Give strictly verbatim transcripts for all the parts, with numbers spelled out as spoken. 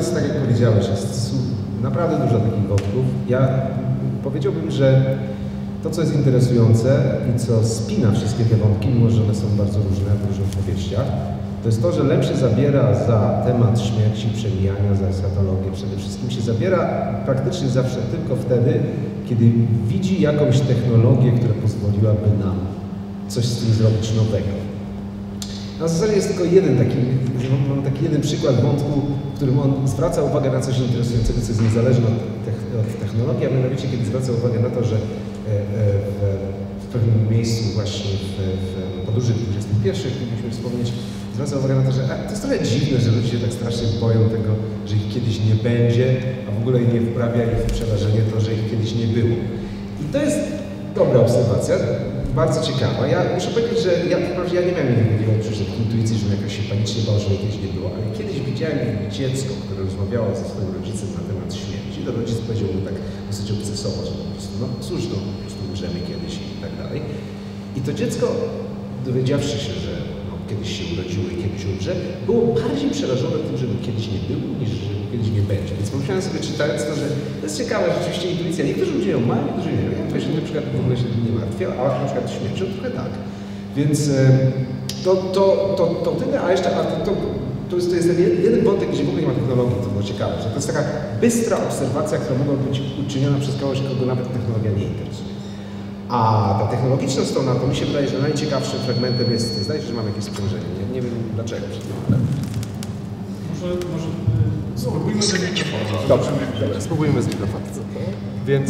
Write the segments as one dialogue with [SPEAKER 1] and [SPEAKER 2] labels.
[SPEAKER 1] jest tak, jak powiedziałeś, jest naprawdę dużo takich wątków. Ja powiedziałbym, że to, co jest interesujące i co spina wszystkie te wątki, mimo że one są bardzo różne w różnych powieściach, to jest to, że Lem się zabiera za temat śmierci, przemijania, za eschatologię przede wszystkim. Się zabiera praktycznie zawsze tylko wtedy, kiedy widzi jakąś technologię, która pozwoliłaby nam coś z tym zrobić nowego. Na zasadzie jest tylko jeden taki, mam taki jeden przykład wątku, w którym on zwraca uwagę na coś interesującego, co jest niezależne od, od technologii, a mianowicie kiedy zwraca uwagę na to, że w, w pewnym miejscu właśnie w, w podróży dwudziestym pierwszym, chcielibyśmy wspomnieć, zwraca uwagę na to, że a, to jest trochę dziwne, że ludzie się tak strasznie boją tego, że ich kiedyś nie będzie, a w ogóle nie wprawia ich w przerażenie to, że ich kiedyś nie było. I to jest dobra obserwacja, bardzo ciekawa. Ja muszę powiedzieć, że ja, ja nie miałem nigdy takiej intuicji, że jakoś się panicznie bał, że mnie kiedyś nie było, ale kiedyś widziałem dziecko, które rozmawiało ze swoim rodzicem na temat śmierci. To rodzic powiedział mu tak dosyć obcesowo, że po prostu, no cóż, no po prostu umrzemy kiedyś i tak dalej. I to dziecko, dowiedziawszy się, że no, kiedyś się urodziło i kiedyś umrze, było bardziej przerażone tym, że kiedyś nie było, niż że kiedyś nie będzie. Więc pomyślałem sobie, czytając to, że to jest ciekawa rzeczywiście intuicja. Niektórzy ludzie ją mają, niektórzy nie mają. Ja się na przykład w ogóle się nie martwię, a na przykład śmiercią trochę tak. Więc to, to, to, to tyle, a jeszcze a to, to, to, jest, to jest jeden wątek, gdzie w ogóle nie ma technologii, to było ciekawe, że to jest taka bystra obserwacja, która mogła być uczyniona przez kogoś, kogo nawet technologia nie interesuje. A ta technologiczna strona, to mi się wydaje, że najciekawszym fragmentem jest, zdaje się, że mam jakieś spojrzenie, nie, nie wiem dlaczego przed tym, ale...
[SPEAKER 2] Może, może spróbujmy z mikrofonu.
[SPEAKER 1] Dobrze, dobrze, spróbujmy z mikrofonu. Więc...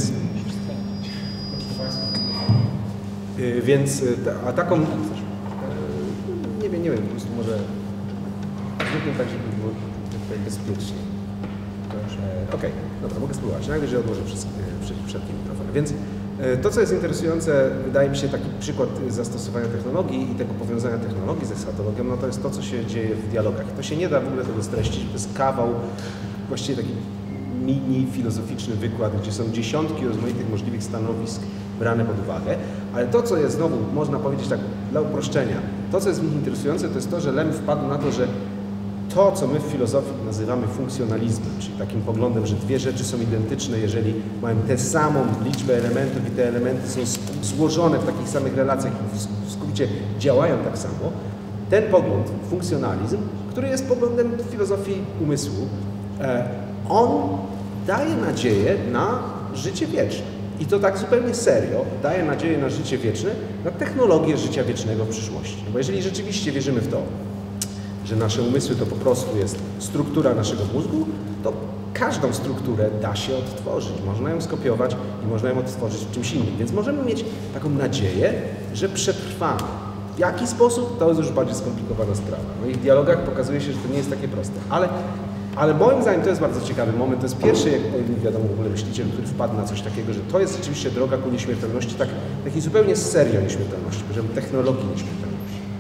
[SPEAKER 1] Yy, więc, a taką... Yy, nie wiem, nie wiem, po prostu może... Zróbmy tak, żeby było tutaj bezpiecznie. Yy, Okej, okay, dobra, mogę spróbować. Najwyżej odłożę wszystkie, wszystkie mikrofony. Więc to, co jest interesujące, wydaje mi się taki przykład zastosowania technologii i tego powiązania technologii z eschatologią, no to jest to, co się dzieje w dialogach. To się nie da w ogóle tego streścić. To jest kawał, właściwie taki mini filozoficzny wykład, gdzie są dziesiątki rozmaitych możliwych stanowisk brane pod uwagę, ale to, co jest znowu, można powiedzieć tak dla uproszczenia, to, co jest w nich interesujące, to jest to, że Lem wpadł na to, że to, co my w filozofii nazywamy funkcjonalizmem, czyli takim poglądem, że dwie rzeczy są identyczne, jeżeli mają tę samą liczbę elementów i te elementy są złożone w takich samych relacjach i w skrócie działają tak samo, ten pogląd, funkcjonalizm, który jest poglądem filozofii umysłu, on daje nadzieję na życie wieczne. I to tak zupełnie serio daje nadzieję na życie wieczne, na technologię życia wiecznego w przyszłości. Bo jeżeli rzeczywiście wierzymy w to, że nasze umysły to po prostu jest struktura naszego mózgu, to każdą strukturę da się odtworzyć. Można ją skopiować i można ją odtworzyć w czymś innym. Więc możemy mieć taką nadzieję, że przetrwamy. W jaki sposób? To jest już bardziej skomplikowana sprawa. No i w dialogach pokazuje się, że to nie jest takie proste. Ale, ale moim zdaniem to jest bardzo ciekawy moment. To jest pierwszy, jak wiadomo, w ogóle myśliciel, który wpadł na coś takiego, że to jest rzeczywiście droga ku nieśmiertelności, tak, takiej zupełnie serio nieśmiertelności, poziom technologii nieśmiertelności.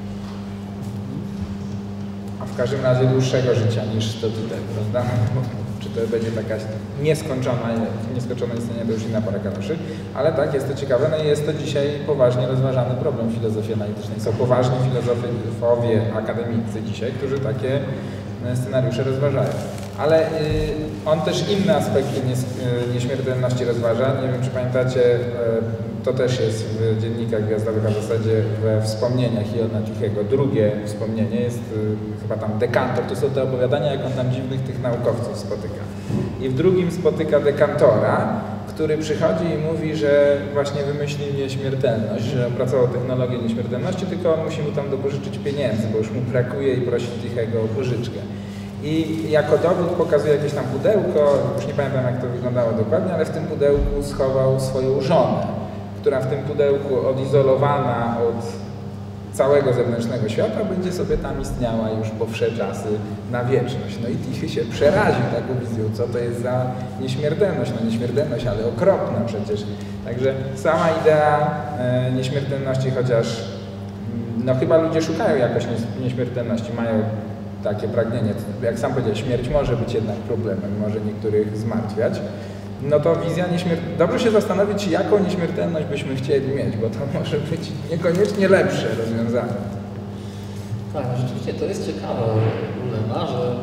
[SPEAKER 3] W każdym razie dłuższego życia niż to tutaj, prawda? Czy to będzie taka nieskończona, nieskończone istnienie, to już inna para kaloszy. Ale tak, jest to ciekawe, no i jest to dzisiaj poważnie rozważany problem filozofii analitycznej. Są poważni filozofowie akademicy dzisiaj, którzy takie scenariusze rozważają. Ale y, on też inne aspekty nie, y, nieśmiertelności rozważa. Nie wiem, czy pamiętacie, y, to też jest w dziennikach gwiazdowych, a w zasadzie we wspomnieniach Iona Tichego. Drugie wspomnienie jest y, chyba tam Dekantor. To są te opowiadania, jak on tam dziwnych tych naukowców spotyka. I w drugim spotyka Dekantora, który przychodzi i mówi, że właśnie wymyślił nieśmiertelność, że opracował technologię nieśmiertelności, tylko on musi mu tam dopożyczyć pieniędzy, bo już mu brakuje i prosi Tichego o pożyczkę. I jako dowód pokazuje jakieś tam pudełko, już nie pamiętam, jak to wyglądało dokładnie, ale w tym pudełku schował swoją żonę, która w tym pudełku odizolowana od całego zewnętrznego świata będzie sobie tam istniała już po wsze czasy na wieczność. No i Tichy się przeraził taką wizją, co to jest za nieśmiertelność. No nieśmiertelność, ale okropna przecież. Także sama idea e, nieśmiertelności, chociaż no chyba ludzie szukają jakoś nieśmiertelności, mają takie pragnienie. Jak sam powiedział, śmierć może być jednak problemem, może niektórych zmartwiać. No to wizja nieśmiertelności. Dobrze się zastanowić, jaką nieśmiertelność byśmy chcieli mieć, bo to może być niekoniecznie lepsze rozwiązanie.
[SPEAKER 4] Tak, rzeczywiście to jest ciekawe, Ulema, że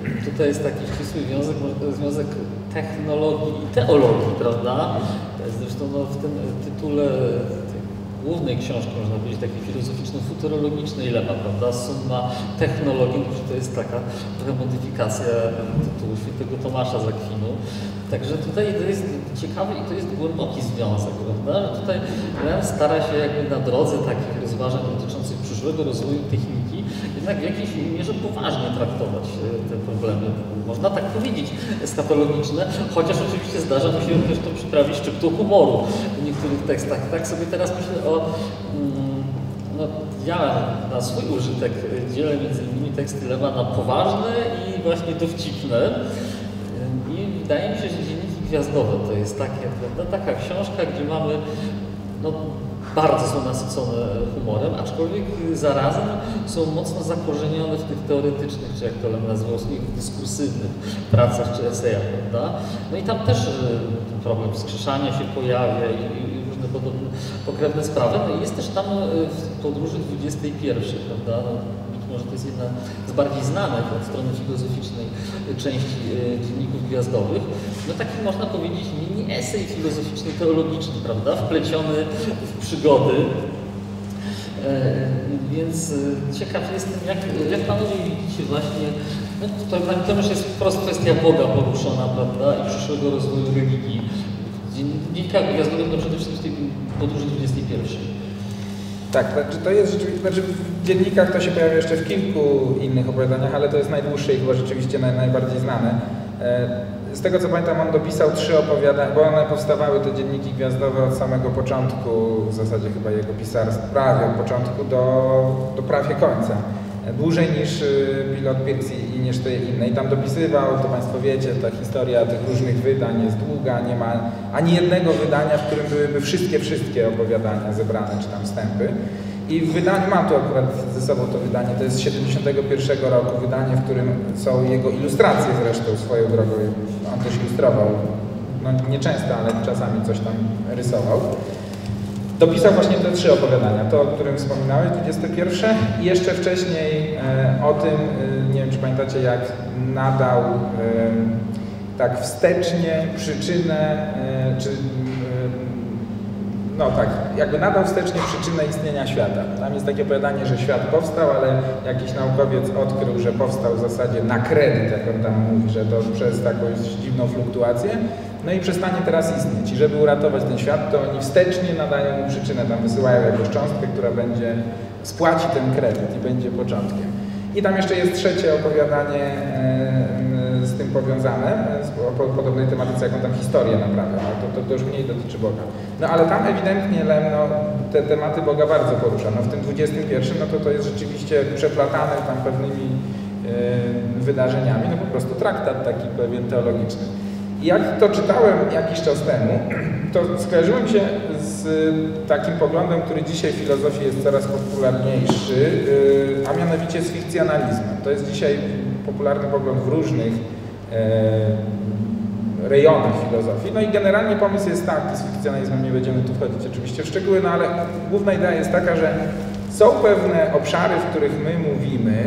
[SPEAKER 4] tutaj jest taki ścisły związek, związek technologii i teologii, prawda? Zresztą no, w tym tytule głównej książki, można powiedzieć, takiej filozoficzno-futurologicznej Lema, prawda? Summa technologii, no, to jest taka trochę modyfikacja tytułu świętego Tomasza z Akwinu. Także tutaj to jest ciekawy i to jest głęboki związek, prawda? Że tutaj Lem stara się jakby na drodze takich rozważań dotyczących przyszłego rozwoju techniki jednak w jakiejś mierze poważnie traktować te problemy, można tak powiedzieć, eskatologiczne, chociaż oczywiście zdarza mu się też to przyprawić szczyptą humoru w niektórych tekstach. Tak sobie teraz myślę o... No, ja na swój użytek dzielę między innymi teksty Lema na poważne i właśnie dowcipne. I wydaje mi się, że Dzienniki Gwiazdowe to jest takie, prawda, taka książka, gdzie mamy no, bardzo są nasycone humorem, aczkolwiek zarazem są mocno zakorzenione w tych teoretycznych, czy jak to Lem nazwał, swoich dyskursywnych pracach czy esejach, prawda? No i tam też ten problem wskrzeszania się pojawia i, i różne podobne pokrewne sprawy. No i jest też tam w podróży dwudziestej pierwszej, prawda? No, może to jest jedna z bardziej znanych od strony filozoficznej części Dzienników Gwiazdowych. No taki można powiedzieć mini esej filozoficzny, teologiczny, prawda? Wpleciony w przygody. E, więc ciekaw jestem, jak, jak panowie widzicie właśnie, no to, to już jest wprost kwestia Boga poruszona, prawda? I przyszłego rozwoju religii. W Dziennikach Gwiazdowych to przede wszystkim w tej podróży dwudziestej pierwszej.
[SPEAKER 3] Tak, to jest rzeczywiście, znaczy w dziennikach to się pojawia jeszcze w kilku innych opowiadaniach, ale to jest najdłuższe i chyba rzeczywiście naj, najbardziej znane. Z tego co pamiętam, on dopisał trzy opowiadania, bo one powstawały, te Dzienniki Gwiazdowe, od samego początku, w zasadzie chyba jego pisarstwa, prawie od początku do, do prawie końca. Dłużej niż Pilot Pixie i niż te inne. I tam dopisywał, to Państwo wiecie, ta historia tych różnych wydań jest długa, nie ma ani jednego wydania, w którym byłyby wszystkie, wszystkie opowiadania zebrane, czy tam wstępy. I w wydaniu, mam tu akurat ze sobą to wydanie, to jest z siedemdziesiątego pierwszego roku, wydanie, w którym są jego ilustracje zresztą swoją drogą. On też ilustrował, no nieczęsto, ale czasami coś tam rysował. Dopisał właśnie te trzy opowiadania, to o którym wspominałeś, dwudzieste pierwsze i jeszcze wcześniej e, o tym, e, nie wiem czy pamiętacie, jak nadał e, tak wstecznie przyczynę, e, czy, e, no tak, jakby nadał wstecznie przyczynę istnienia świata. Tam jest takie opowiadanie, że świat powstał, ale jakiś naukowiec odkrył, że powstał w zasadzie na kredyt, jak on tam mówi, że to przez taką dziwną fluktuację. No i przestanie teraz istnieć. I żeby uratować ten świat, to oni wstecznie nadają mu przyczynę, tam wysyłają jakąś cząstkę, która będzie spłaci ten kredyt i będzie początkiem. I tam jeszcze jest trzecie opowiadanie e, z tym powiązane, o podobnej tematyce, jaką tam historię naprawia, no, to, to, to już mniej dotyczy Boga. No ale tam ewidentnie Lem no, te tematy Boga bardzo porusza. No, w tym dwudziestym pierwszym no, to, to jest rzeczywiście przeplatane tam pewnymi e, wydarzeniami, no po prostu traktat taki pewien teologiczny. I jak to czytałem jakiś czas temu, to skojarzyłem się z takim poglądem, który dzisiaj w filozofii jest coraz popularniejszy, a mianowicie z fikcjonalizmem. To jest dzisiaj popularny pogląd w różnych rejonach filozofii. No i generalnie pomysł jest taki, z fikcjonalizmem nie będziemy tu wchodzić oczywiście w szczegóły, no ale główna idea jest taka, że są pewne obszary, w których my mówimy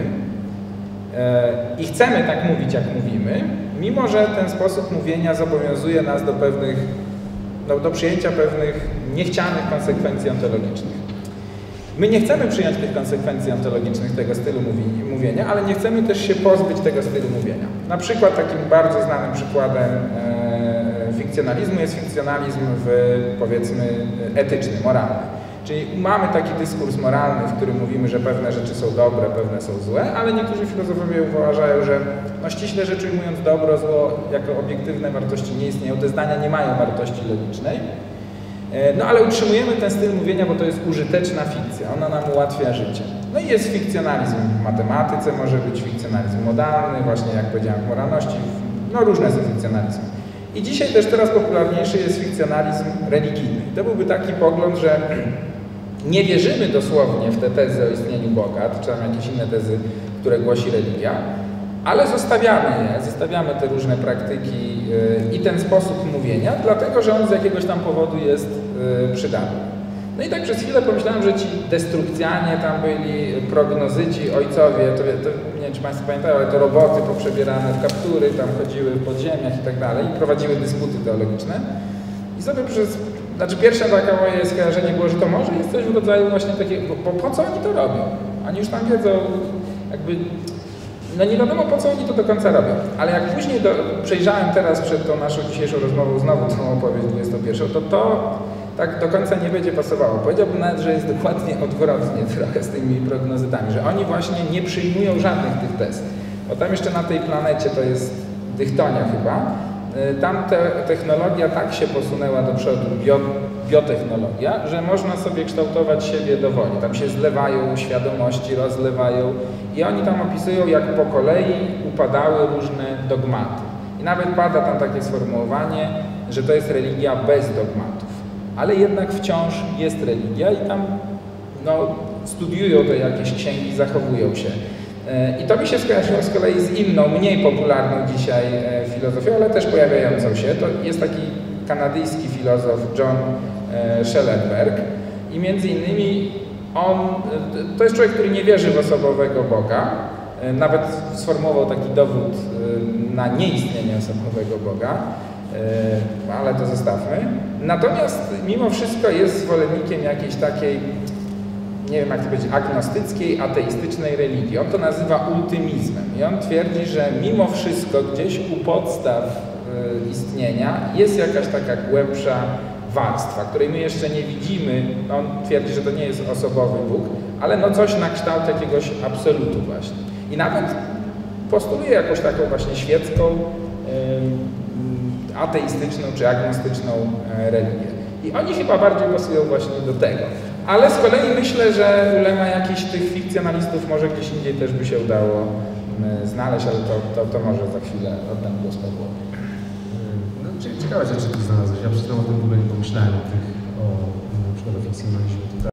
[SPEAKER 3] i chcemy tak mówić, jak mówimy, mimo że ten sposób mówienia zobowiązuje nas do pewnych, no, do przyjęcia pewnych niechcianych konsekwencji ontologicznych. My nie chcemy przyjąć tych konsekwencji ontologicznych tego stylu mówienia, ale nie chcemy też się pozbyć tego stylu mówienia. Na przykład takim bardzo znanym przykładem e, fikcjonalizmu jest fikcjonalizm w, powiedzmy, etyczny, moralny. Czyli mamy taki dyskurs moralny, w którym mówimy, że pewne rzeczy są dobre, pewne są złe, ale niektórzy filozofowie uważają, że no ściśle rzecz ujmując dobro, zło jako obiektywne wartości nie istnieją, te zdania nie mają wartości logicznej. No ale utrzymujemy ten styl mówienia, bo to jest użyteczna fikcja, ona nam ułatwia życie. No i jest fikcjonalizm w matematyce, może być fikcjonalizm modalny, właśnie jak powiedziałem w moralności, no różne są fikcjonalizmy. I dzisiaj też coraz popularniejszy jest fikcjonalizm religijny. To byłby taki pogląd, że nie wierzymy dosłownie w te tezy o istnieniu Boga, czy tam jakieś inne tezy, które głosi religia, ale zostawiamy je, zostawiamy te różne praktyki i ten sposób mówienia, dlatego że on z jakiegoś tam powodu jest przydatny. No i tak przez chwilę pomyślałem, że ci destrukcjanie tam byli, prognozyci, ojcowie, to, to nie wiem, czy Państwo pamiętają, ale to roboty poprzebierane w kaptury, tam chodziły w podziemiach i tak dalej i prowadziły dysputy teologiczne. I sobie przez, znaczy pierwsze takie moje skojarzenie było, że to może jest coś w rodzaju właśnie takiego, bo po co oni to robią? Oni już tam wiedzą, jakby, no nie wiadomo po co oni to do końca robią. Ale jak później do, przejrzałem teraz przed tą naszą dzisiejszą rozmową znowu tą opowieść dwudziestą pierwszą, to to tak do końca nie będzie pasowało. Powiedziałbym nawet, że jest dokładnie odwrotnie trochę z tymi prognozytami, że oni właśnie nie przyjmują żadnych tych tez. Bo tam jeszcze na tej planecie to jest Dychtonia chyba, tam te, technologia tak się posunęła do przodu, bio, biotechnologia, że można sobie kształtować siebie dowoli. Tam się zlewają świadomości, rozlewają i oni tam opisują, jak po kolei upadały różne dogmaty. I nawet pada tam takie sformułowanie, że to jest religia bez dogmatów. Ale jednak wciąż jest religia i tam no, studiują te jakieś księgi, zachowują się. I to mi się skojarzyło z kolei z inną, mniej popularną dzisiaj filozofią, ale też pojawiającą się. To jest taki kanadyjski filozof John Schellenberg i między innymi on, to jest człowiek, który nie wierzy w osobowego Boga, nawet sformułował taki dowód na nieistnienie osobowego Boga, ale to zostawmy. Natomiast mimo wszystko jest zwolennikiem jakiejś takiej, nie wiem jak to powiedzieć, agnostyckiej, ateistycznej religii. On to nazywa ultymizmem i on twierdzi, że mimo wszystko gdzieś u podstaw y, istnienia jest jakaś taka głębsza warstwa, której my jeszcze nie widzimy. On twierdzi, że to nie jest osobowy Bóg, ale no coś na kształt jakiegoś absolutu właśnie. I nawet postuluje jakąś taką właśnie świecką, y, ateistyczną czy agnostyczną y, religię. I oni chyba bardziej pasują właśnie do tego. Ale z kolei myślę, że ulema jakichś tych fikcjonalistów może gdzieś indziej też by się udało znaleźć, ale to, to, to może za chwilę oddam głos Pawłowi.
[SPEAKER 1] No, ciekawe rzeczy tu znalazłeś. Ja przyznam o tym w ogóle nie pomyślałem o tych, o na przykład o fikcjonalizmie tutaj.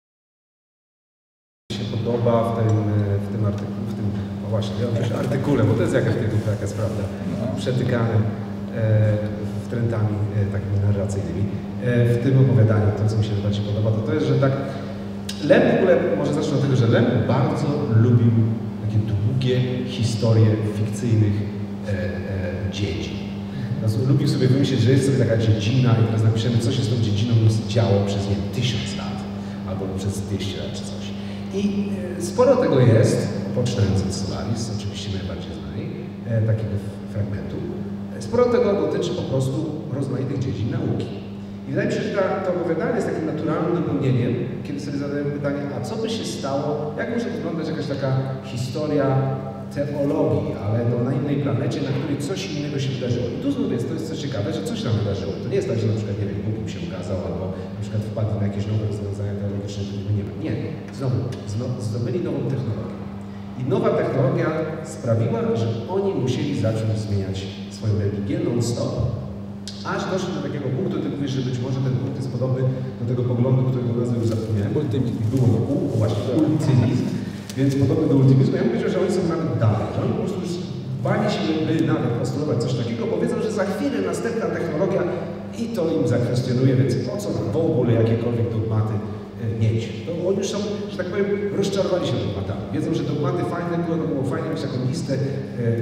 [SPEAKER 1] Mi się podoba w tym, w tym artykule, w tym, o właśnie, ja mówię, artykule, bo to jest jakaś tytuł, taka jest prawda, no. Przetykanym e, wtrętami e, takimi narracyjnymi. W tym opowiadaniu, to co mi się najbardziej podoba, to to jest, że tak Lem w ogóle, może zacznę od tego, że Lem bardzo lubił takie długie historie fikcyjnych e, e, dziedzin. Lubił sobie wymyślić, że jest sobie taka dziedzina i teraz napiszemy, co się z tą dziedziną działo przez nie tysiąc lat, albo przez dwieście lat czy coś. I e, sporo tego jest, poczynając od Solaris, oczywiście najbardziej znanej, e, takiego fragmentu. Sporo tego dotyczy po prostu rozmaitych dziedzin nauki. I wydaje mi się, że ta, to opowiadanie jest takim naturalnym dopełnieniem, kiedy sobie zadajemy pytanie, a co by się stało, jak może wyglądać jakaś taka historia teologii, ale no na innej planecie, na której coś innego się wydarzyło. I tu znów jest, to jest coś ciekawe, że coś nam wydarzyło. To nie jest tak, że na przykład, nie wiem, Bóg im się ukazał, albo na przykład wpadli na jakieś nowe rozwiązania teologiczne, których nie ma. Nie, znowu, zdobyli nową technologię. I nowa technologia sprawiła, że oni musieli zacząć zmieniać swoją religię non-stop. Aż doszli do takiego punktu, ty mówisz, że być może ten punkt jest podobny do tego poglądu, którego nazwę już zapomniałem.
[SPEAKER 3] Ultymizm.
[SPEAKER 1] Było na U, właśnie, ultymizm. Więc podobny do ultymizmu. Ja bym powiedział, że oni są nawet dalej, że oni po prostu już bali się by nawet postulować coś takiego, bo wiedzą, że za chwilę następna technologia i to im zakwestionuje, więc po co nam w ogóle jakiekolwiek dogmaty mieć. To oni już są, że tak powiem, rozczarowali się dogmatami. Wiedzą, że dogmaty fajne było, to było fajnie mieć taką listę e,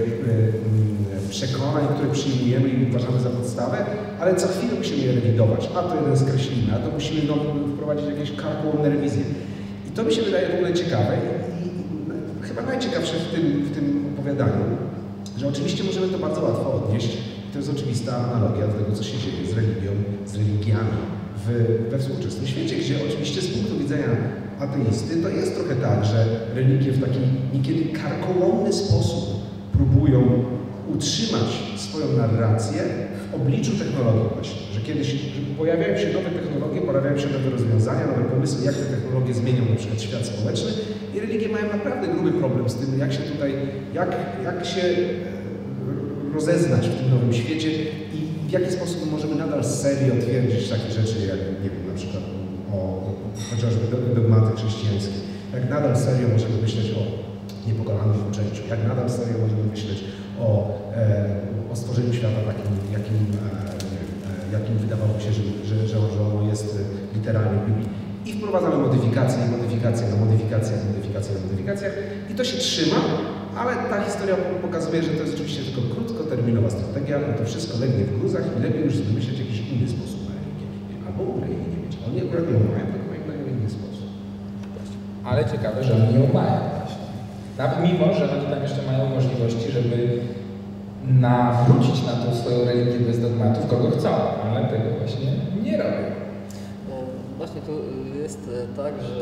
[SPEAKER 1] e, przekonań, które przyjmujemy i uważamy za podstawę, ale co chwilę musimy je rewidować. A to jeden skreślimy, a to musimy no, wprowadzić jakieś karkołomne rewizje. I to mi się wydaje w ogóle ciekawe i, i chyba najciekawsze w tym, w tym opowiadaniu, że oczywiście możemy to bardzo łatwo odnieść. To jest oczywista analogia do tego, co się dzieje z religią, z religiami w, we współczesnym świecie, gdzie oczywiście z punktu widzenia ateisty to jest trochę tak, że religie w taki niekiedy karkołomny sposób próbują utrzymać swoją narrację w obliczu technologii właśnie, że kiedyś że pojawiają się nowe technologie, pojawiają się nowe rozwiązania, nowe pomysły, jak te technologie zmienią na przykład świat społeczny i religie mają naprawdę gruby problem z tym, jak się tutaj, jak, jak się rozeznać w tym nowym świecie i w jaki sposób możemy nadal z serii twierdzić takie rzeczy, jak, nie wiem, na przykład o, chociażby dogmaty chrześcijańskie, jak nadal serio możemy myśleć o niepokonanym poczęciu, jak nadal serio możemy myśleć o, e, o stworzeniu świata takim, jakim, e, e, jakim wydawało się, że, że, że ono jest literalnie w Biblii. i wprowadzamy modyfikacje, modyfikacje na modyfikacjach, modyfikacje na modyfikacjach i to się trzyma, ale ta historia pokazuje, że to jest oczywiście tylko krótkoterminowa strategia, no to wszystko legnie w gruzach i lepiej już wymyśleć jakiś inny sposób na religię. Albo Ukrainie nie mieć. Oni akurat nie mają, tylko mają na inny sposób.
[SPEAKER 3] Ale ciekawe, że oni ją mają właśnie. Nawet mimo, że oni tam jeszcze mają możliwości, żeby nawrócić na tą swoją religię bez dogmatów, kogo chcą, ale tego właśnie nie robią.
[SPEAKER 4] No, właśnie to jest tak, że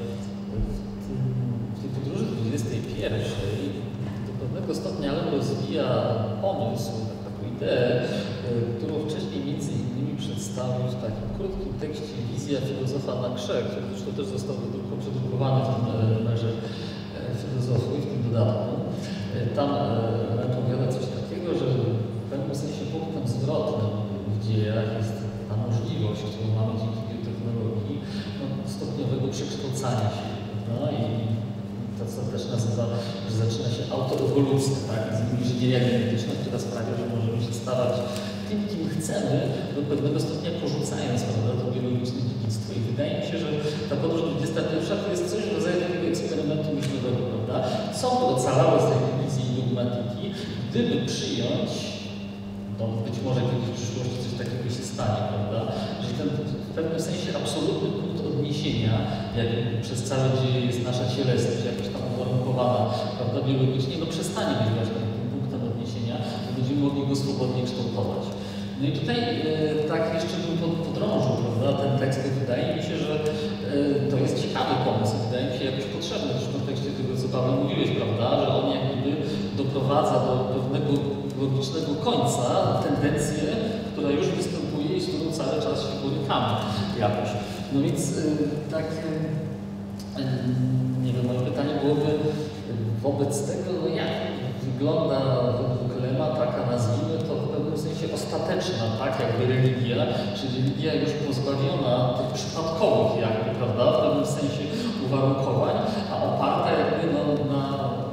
[SPEAKER 4] w, tym, w tej podróży dwudziestej pierwszej do pewnego stopnia Lem rozwija pomysł, taką ideę, którą wcześniej między innymi przedstawił w takim krótkim tekście Wizja filozofa na krze, który zresztą też został przedrukowany w tym numerze filozofii, w tym dodatku. Tam opowiada coś takiego, że w pewnym sensie punktem zwrotnym w dziejach jest ta możliwość, którą mamy dzięki biotechnologii, no, stopniowego przekształcania się. No, i to, co też nazywa, że zaczyna się autoewolucja, tak? Inżynieria genetyczna, która sprawia, że możemy się stawać tym, kim chcemy, do pewnego stopnia porzucając, prawda, to biologiczne dziedzictwo. I wydaje mi się, że ta podróż dwudziesta pierwsza to jest coś w rodzaju takiego eksperymentu myślowego, prawda? Są to ocalałe z tej wizji i dogmatyki, gdyby przyjąć, no być może kiedyś w przyszłości coś takiego się stanie, prawda? Że ten w pewnym sensie absolutny punkt odniesienia, jak przez całe dzieje jest nasza cielesność, jakoś tam uwarunkowana, prawda, biologicznie, no przestanie być właśnie tym punktem odniesienia, bo będziemy mogli go swobodnie kształtować. No i tutaj e, tak jeszcze bym podrążył, prawda, ten tekst, wydaje mi się, że e, to jest ciekawy pomysł, wydaje mi się jakoś potrzebny też w kontekście tego, co Paweł mówiłeś, prawda, że on jak gdyby doprowadza do pewnego logicznego końca tendencję, która już występuje i z którą cały czas się borykamy jakoś. No więc e, tak, e, nie wiem, moje pytanie byłoby wobec tego, no jak wygląda według Lema taka, nazwijmy to w pewnym sensie ostateczna, tak, jakby religia, czyli religia już pozbawiona tych przypadkowych jakby, prawda, w pewnym sensie uwarunkowań, a oparta jakby no, na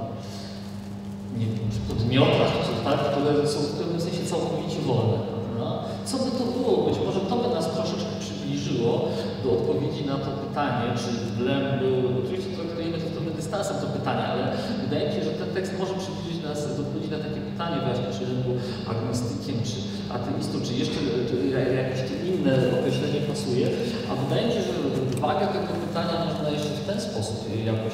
[SPEAKER 4] nie wiem, czy podmiotach, czy tak, które są w pewnym sensie całkowicie wolne, prawda. Co by to było? Być może to by nas troszeczkę przybliżyło do odpowiedzi na to pytanie, czy Lem był, oczywiście traktujemy to trochę dystansem to pytanie, ale wydaje mi się, że ten tekst może przybliżyć nas do odpowiedzi na takie pytanie właśnie, czy Lem był agnostykiem, czy ateistą, czy jeszcze czy jakieś inne określenie pasuje, a wydaje mi się, że wagę tego pytania można jeszcze w ten sposób jakoś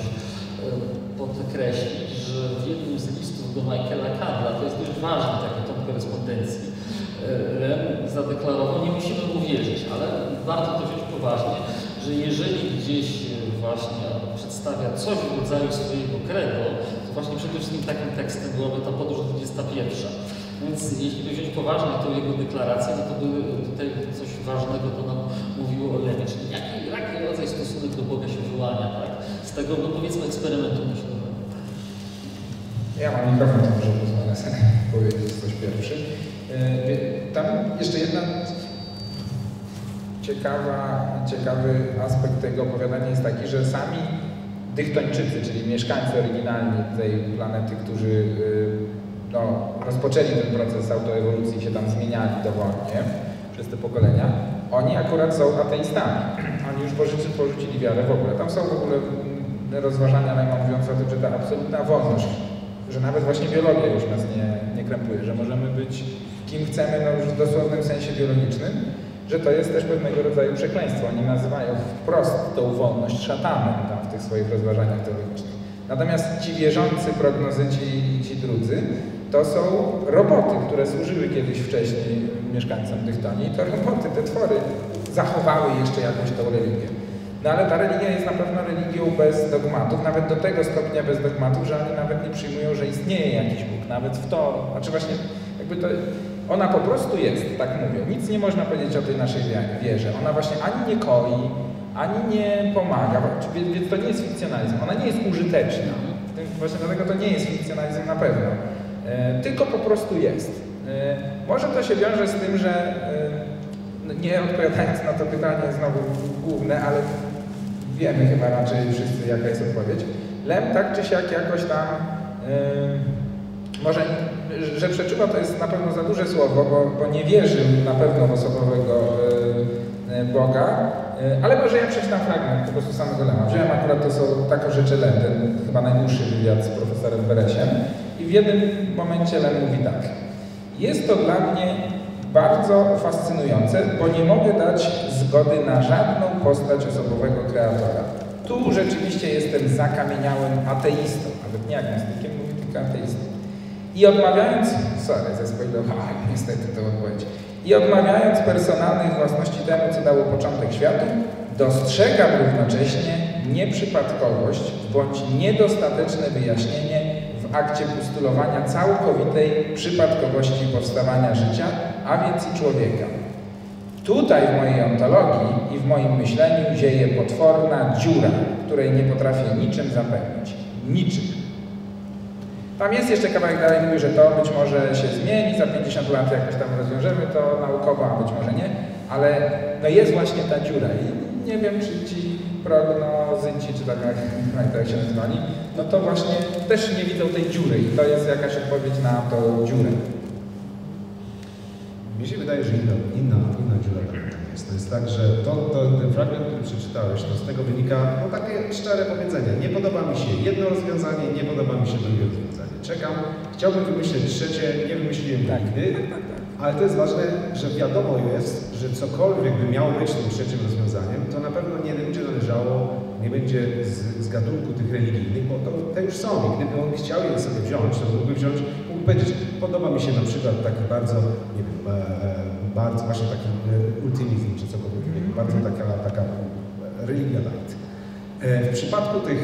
[SPEAKER 4] podkreślić, że w jednym z listów do Michaela Candla, to jest dość ważny taki tom korespondencji, Lem zadeklarował, nie musimy mu wierzyć, ale warto to wziąć poważnie, że jeżeli gdzieś właśnie przedstawia coś w rodzaju swojego credo, to właśnie przede wszystkim takim tekstem byłaby ta podróż dwudziesta pierwsza. Więc jeśli by wziąć poważnie tą jego deklarację, no to by tutaj coś ważnego to nam mówiło o Lemie, czyli jaki, jaki rodzaj stosunek do Boga się wyłania, tak? Z tego, no powiedzmy, eksperymentu myślowego.
[SPEAKER 3] Ja mam mikrofon, to może pozwolę sobie powiedzieć coś pierwszy. Tam jeszcze jedna ciekawa, ciekawy aspekt tego opowiadania jest taki, że sami Dychtończycy, czyli mieszkańcy oryginalni tej planety, którzy no, rozpoczęli ten proces autoewolucji i się tam zmieniali dowolnie przez te pokolenia, oni akurat są ateistami. Oni już porzucili, porzucili wiarę w ogóle. Tam są w ogóle rozważania najmniej mówiące o tym, że ta absolutna wolność, że nawet właśnie biologia już nas nie, nie krępuje, że możemy być kim chcemy, no już w dosłownym sensie biologicznym, że to jest też pewnego rodzaju przekleństwo. Oni nazywają wprost tą wolność szatanem tam w tych swoich rozważaniach teologicznych. Natomiast ci wierzący prognozyci i ci drudzy to są roboty, które służyły kiedyś wcześniej mieszkańcom Dychtonii i te roboty, te twory zachowały jeszcze jakąś tą religię. No ale ta religia jest na pewno religią bez dogmatów, nawet do tego stopnia bez dogmatów, że oni nawet nie przyjmują, że istnieje jakiś Bóg. Nawet w to, znaczy właśnie jakby to, ona po prostu jest, tak mówią. Nic nie można powiedzieć o tej naszej wierze. Ona właśnie ani nie koi, ani nie pomaga, więc to nie jest fikcjonalizm. Ona nie jest użyteczna. Właśnie dlatego to nie jest fikcjonalizm na pewno. E, tylko po prostu jest. E, może to się wiąże z tym, że e, nie odpowiadając na to pytanie znowu główne, ale wiemy chyba raczej wszyscy, jaka jest odpowiedź. Lem tak czy siak jakoś tam e, może, że przeczuwa to jest na pewno za duże słowo, bo, bo nie wierzył na pewno w osobowego Boga, ale może ja przeczytam fragment po prostu samego Lema. Wziąłem akurat, to są tak rzeczy Lem, ten chyba najdłuższy wywiad z profesorem Beresiem i w jednym momencie Lem mówi tak. Jest to dla mnie bardzo fascynujące, bo nie mogę dać zgody na żadną postać osobowego kreatora. Tu rzeczywiście jestem zakamieniałym ateistą, nawet nie agnostykiem, mówię tylko ateistą. I odmawiając, sorry, zespoilowałem niestety tę odpowiedź, i odmawiając personalnych własności temu, co dało początek światu, dostrzegam równocześnie nieprzypadkowość bądź niedostateczne wyjaśnienie w akcie postulowania całkowitej przypadkowości powstawania życia, a więc i człowieka. Tutaj w mojej ontologii i w moim myśleniu zieje potworna dziura, której nie potrafię niczym zapełnić. Niczym. Tam jest jeszcze kawałek dalej, mówi, że to być może się zmieni, za pięćdziesiąt lat jakoś tam rozwiążemy to naukowo, a być może nie, ale no jest właśnie ta dziura i nie wiem, czy ci prognozyci, czy tak jak, jak się nazywali, no to właśnie też nie widzą tej dziury i to jest jakaś odpowiedź na tą dziurę.
[SPEAKER 1] Mi się wydaje, że inna, inna, inna dziura jest. To jest tak, że to, to, ten fragment, który przeczytałeś, to z tego wynika no, takie szczere powiedzenie. Nie podoba mi się jedno rozwiązanie, nie podoba mi się drugie rozwiązanie. Czekam, chciałbym wymyślić trzecie, nie wymyśliłem
[SPEAKER 3] tak,
[SPEAKER 1] nigdy,
[SPEAKER 3] tak, tak, tak.
[SPEAKER 1] ale to jest ważne, że wiadomo jest, że cokolwiek by miało być tym trzecim rozwiązaniem, to na pewno nie będzie należało, nie będzie z, z gatunku tych religijnych, bo to, te już są i gdyby on chciał je sobie wziąć, to mógłby wziąć, mógłby powiedzieć, podoba mi się na przykład taki bardzo, nie wiem, e, bardzo właśnie taki ultimizm czy cokolwiek, mm -hmm. bardzo taka, taka religia light. W przypadku tych,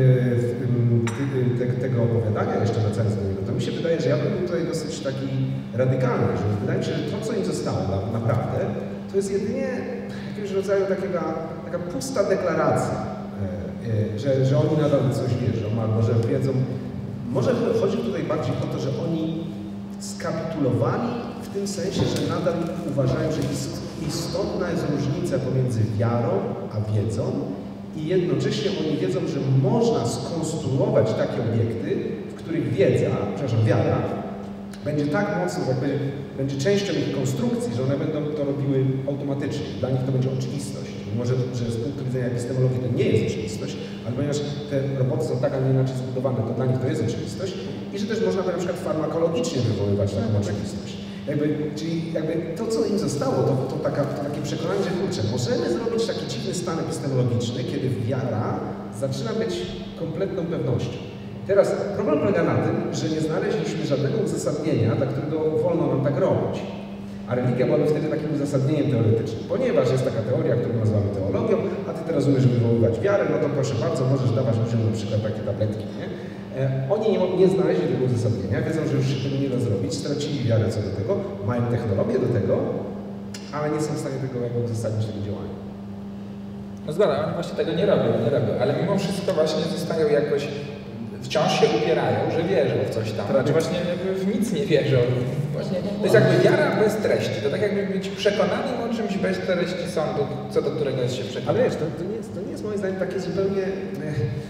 [SPEAKER 1] te, tego opowiadania, jeszcze wracając do niego, to mi się wydaje, że ja bym był tutaj dosyć taki radykalny, że wydaje mi się, że to, co im zostało naprawdę, to jest jedynie jakiegoś rodzaju takiego, taka pusta deklaracja, że, że oni nadal coś wierzą, albo że wiedzą. Może chodzi tutaj bardziej o to, że oni skapitulowali w tym sensie, że nadal uważają, że istotna jest różnica pomiędzy wiarą a wiedzą, i jednocześnie oni wiedzą, że można skonstruować takie obiekty, w których wiedza, przepraszam, wiara, będzie tak mocno, jak będzie, będzie częścią ich konstrukcji, że one będą to robiły automatycznie. Dla nich to będzie oczywistość. Mimo, że, że z punktu widzenia epistemologii to nie jest oczywistość, ale ponieważ te roboty są tak, a nie inaczej zbudowane, to dla nich to jest oczywistość i że też można by na przykład farmakologicznie wywoływać taką oczywistość. Jakby, czyli jakby to, co im zostało, to, to, taka, to takie przekonanie, że kurczę, możemy zrobić taki dziwny stan epistemologiczny, kiedy wiara zaczyna być kompletną pewnością. Teraz problem polega na tym, że nie znaleźliśmy żadnego uzasadnienia, dla którego wolno nam tak robić. A religia byłaby wtedy takim uzasadnieniem teoretycznym. Ponieważ jest taka teoria, którą nazywamy teologią, a ty teraz umiesz wywoływać wiarę, no to proszę bardzo, możesz dawać ludziom na przykład takie tabletki, nie? Oni nie, nie znaleźli tego uzasadnienia, wiedzą, że już się tego nie da zrobić, stracili wiarę co do tego, mają technologię do tego, ale nie są w stanie tego jakby uzasadnić tego działania.
[SPEAKER 3] No zgoda, oni właśnie tego nie robią, nie robią, ale mimo wszystko właśnie zostają jakoś, wciąż się upierają, że wierzą w coś tam, znaczy właśnie jakby w nic nie wierzą. Właśnie, to jest jakby wiara bez treści, to tak jakby być przekonanym o czymś bez treści sądu, co do którego jest się przekonany.
[SPEAKER 1] Ale wiesz, to, to, nie jest, to nie jest moim zdaniem takie zupełnie e,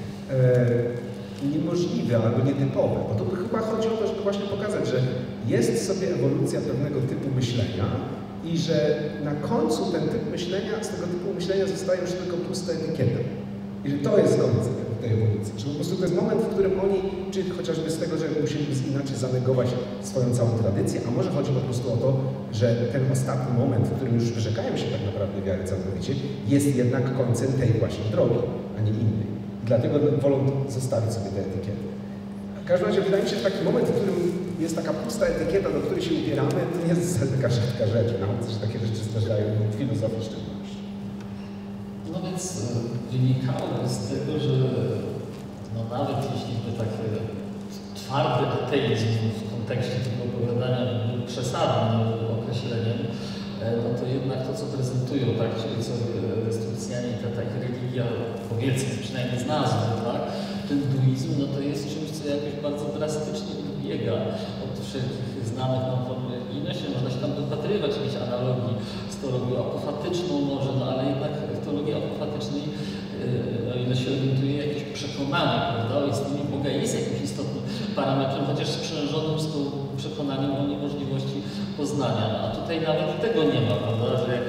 [SPEAKER 1] e, niemożliwe albo nietypowe, bo to chyba chodzi o to, żeby właśnie pokazać, że jest sobie ewolucja pewnego typu myślenia i że na końcu ten typ myślenia, z tego typu myślenia zostaje już tylko pusta etykieta. I że to jest koniec tej ewolucji. Że po prostu to jest moment, w którym oni, czy chociażby z tego, że musieliby inaczej zanegować swoją całą tradycję, a może chodzi po prostu o to, że ten ostatni moment, w którym już wyrzekają się tak naprawdę wiary całkowicie, jest jednak końcem tej właśnie drogi, a nie innej. Dlatego wolą zostawić sobie te etykiety. W każdym razie wydaje mi się, że taki moment, w którym jest taka pusta etykieta, do której się upieramy, to nie jest taka rzadka rzecz. Nawet że takie rzeczy zdarzają w filozofii w szczególności.
[SPEAKER 4] No więc wynikało z tego, że no nawet jeśli by taki twardy ateizm w kontekście tego opowiadania był przesadnym określeniem, no to jednak to, co prezentują, tak, czyli co Destrukcjanie, ta, ta ich religia, powiedzmy, przynajmniej z nazwy, tak, ten duizm, no to jest czymś, co jakoś bardzo drastycznie odbiega od wszelkich znanych nam form religijności. Można się tam dopatrywać jakiejś analogii z teologią apofatyczną może, no ale jednak w teologii apofatycznej, o ile się orientuje, jakieś przekonanie, prawda, o istnieniu Boga jest jakimś istotnym parametrem, chociaż sprzężonym z tą przekonaniem o niemożliwości poznania. No, a tutaj nawet tego nie ma, prawda, że jakiś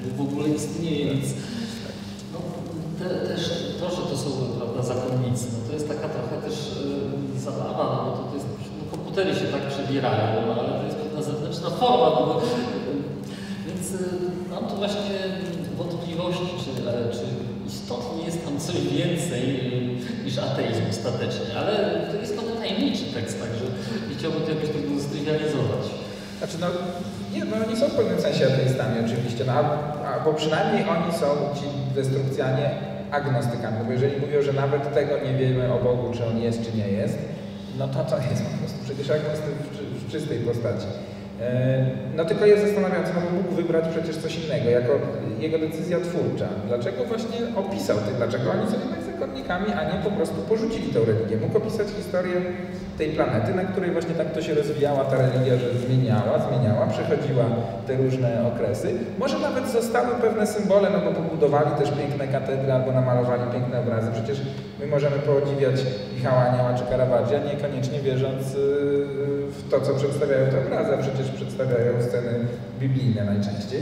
[SPEAKER 4] w ogóle istnieje, więc no, te, też to, że to są, prawda, zakonnicy, no to jest taka trochę też yy, zabawa, no bo to, to jest, no, komputery się tak przebierają, no, ale to jest pewna zewnętrzna forma, no, bo, yy, więc yy, mam tu właśnie wątpliwości, czy, e, czy istotnie jest tam coś więcej yy, niż ateizm ostatecznie, ale to jest to tajemniczy tekst, także nie chciałbym to jakoś tak ztrywializować.
[SPEAKER 3] Znaczy, no, nie, no oni są w pewnym sensie ateistami oczywiście, no, a, a, bo przynajmniej oni są, ci destrukcjanie, agnostykami, no bo jeżeli mówią, że nawet tego nie wiemy o Bogu, czy On jest, czy nie jest, no to to jest po prostu przecież agnostyk w, w czystej postaci. No tylko jest zastanawiające, no bo mógł wybrać przecież coś innego, jako jego decyzja twórcza. Dlaczego właśnie opisał tych, dlaczego oni są jednak zakonnikami, a nie po prostu porzucili tę religię. Mógł opisać historię tej planety, na której właśnie tak to się rozwijała ta religia, że zmieniała, zmieniała, przechodziła te różne okresy. Może nawet zostały pewne symbole, no bo pobudowali też piękne katedry albo namalowali piękne obrazy. Przecież my możemy podziwiać Michała Anioła czy Caravaggia, niekoniecznie wierząc w to, co przedstawiają te obrazy, a przecież przedstawiają sceny biblijne najczęściej,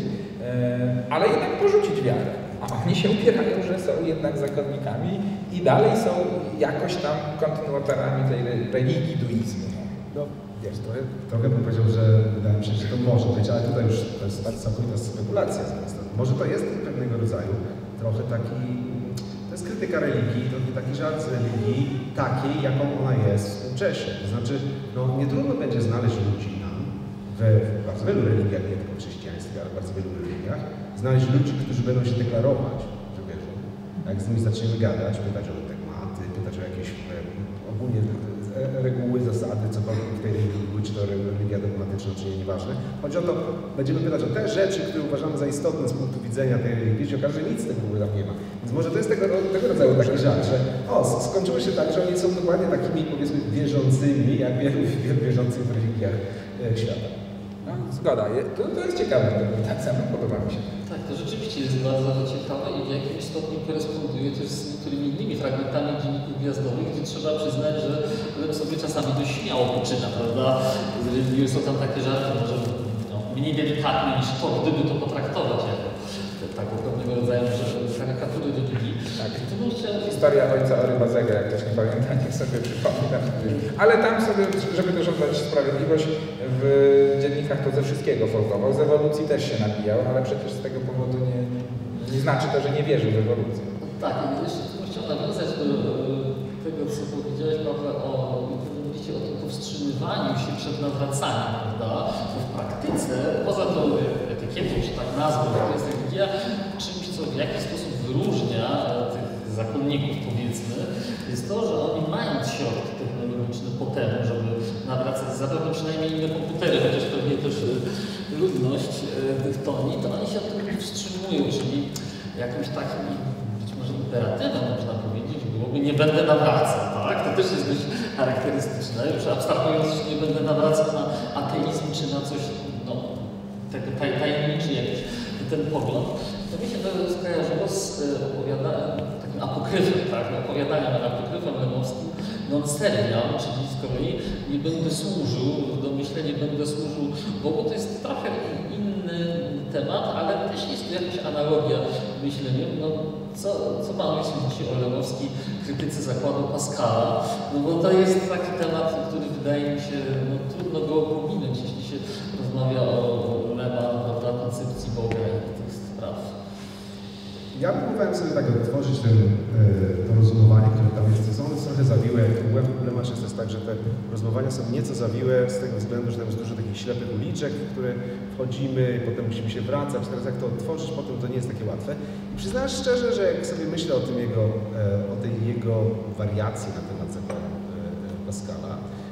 [SPEAKER 3] ale jednak porzucić wiarę. A oni się upierają, że są jednak zakonnikami i dalej są jakoś tam kontynuatorami tej religii duizmu.
[SPEAKER 1] No wiesz, trochę, trochę bym powiedział, że wydaje mi się, że to może być, ale tutaj już to jest całkowita spekulacja z mojej strony. Może to jest pewnego rodzaju trochę taki, to jest krytyka religii, to taki żart z religii takiej, jaką ona jest współcześnie. To znaczy, no nie trudno będzie znaleźć ludzi nam we w bardzo wielu religiach, nie tylko w chrześcijaństwie, ale w bardzo wielu religiach, znaleźć ludzi, którzy będą się deklarować, że wierzą. Jak z nimi zaczniemy gadać, pytać o dogmaty, pytać o jakieś e, ogólnie e, reguły, zasady, cokolwiek w tej religii były, czy to religia dogmatyczna, czy nie, nieważne. Chodzi o to, będziemy pytać o te rzeczy, które uważamy za istotne z punktu widzenia tej religii, się okaże, że nic z tego w ogóle tam nie ma. Więc może to jest tego, tego rodzaju taki żart, że o, skończyło się tak, że oni są dokładnie takimi, powiedzmy, wierzącymi, jak wielu wierzących w religiach e, świata.
[SPEAKER 3] No, zgoda. To, to jest ciekawa interpretacja, no, podoba mi się.
[SPEAKER 4] Tak, to rzeczywiście jest bardzo ciekawe i w jakimś stopniu koresponduje też z niektórymi innymi fragmentami dzienników gwiazdowych, gdzie trzeba przyznać, że Lem sobie czasami dość śmiało poczyna, prawda? Są tam takie żarty, może no, mniej delikatne niż to, gdyby to potraktować jako taką pewnego rodzaju karykatury religii.
[SPEAKER 3] Tak.
[SPEAKER 4] To bym chciał...
[SPEAKER 3] Historia ojca Orybazego, jak ktoś nie pamięta, niech sobie przypomina. Ale tam sobie, żeby też oddać sprawiedliwość, w dziennikach to ze wszystkiego folkował. Z ewolucji też się nabijał, ale przecież z tego powodu nie, nie znaczy to, że nie wierzył w ewolucję.
[SPEAKER 4] Tak, i jeszcze bym chciał nawiązać do tego, co powiedziałeś, prawda, o, mówicie o tym powstrzymywaniu się przed nawracaniem, prawda? Bo w praktyce, poza tą etykietą, czy tak nazwą, to jest religia, czymś, co w jakiś sposób wyróżnia tych zakonników, powiedzmy, jest to, że oni mając środki technologiczne po temu, żeby nawracać zapewne przynajmniej inne komputery, chociaż pewnie też ludność dyktonii, to oni się od tego wstrzymują, czyli jakimś takim być może imperatywem, można powiedzieć, byłoby nie będę nawracał, tak? To też jest dość charakterystyczne, już abstrahując, że nie będę nawracał na ateizm czy na coś, no, tego taj, tajemniczy jakiś ten pogląd. To mi się to skojarzyło z opowiadaniem, takim apokryfem, tak? Opowiadaniem apokryfem lemowskim, non seriam, czyli z kolei nie będę służył, w domyśle nie będę służył Bogu, to jest trochę inny temat, ale też jest tu jakaś analogia w myśleniu. No, co, co mamy myśleć o lemowskiej krytyce zakładu Pascala? No bo to jest taki temat, który wydaje mi się, no trudno go pominąć, jeśli się rozmawia o Lema, prawda, koncepcji Boga i tych spraw.
[SPEAKER 1] Ja próbowałem sobie tak odtworzyć ten, to rozumowanie, które tam jest. Są one trochę zawiłe. Byłem problema często jest tak, że te rozumowania są nieco zawiłe z tego względu, że tam jest dużo takich ślepych uliczek, w które wchodzimy, potem musimy się wracać. Teraz jak to odtworzyć, potem to nie jest takie łatwe. I przyznaję szczerze, że jak sobie myślę o tym jego, o tej jego wariacji na temat zakładu Pascala,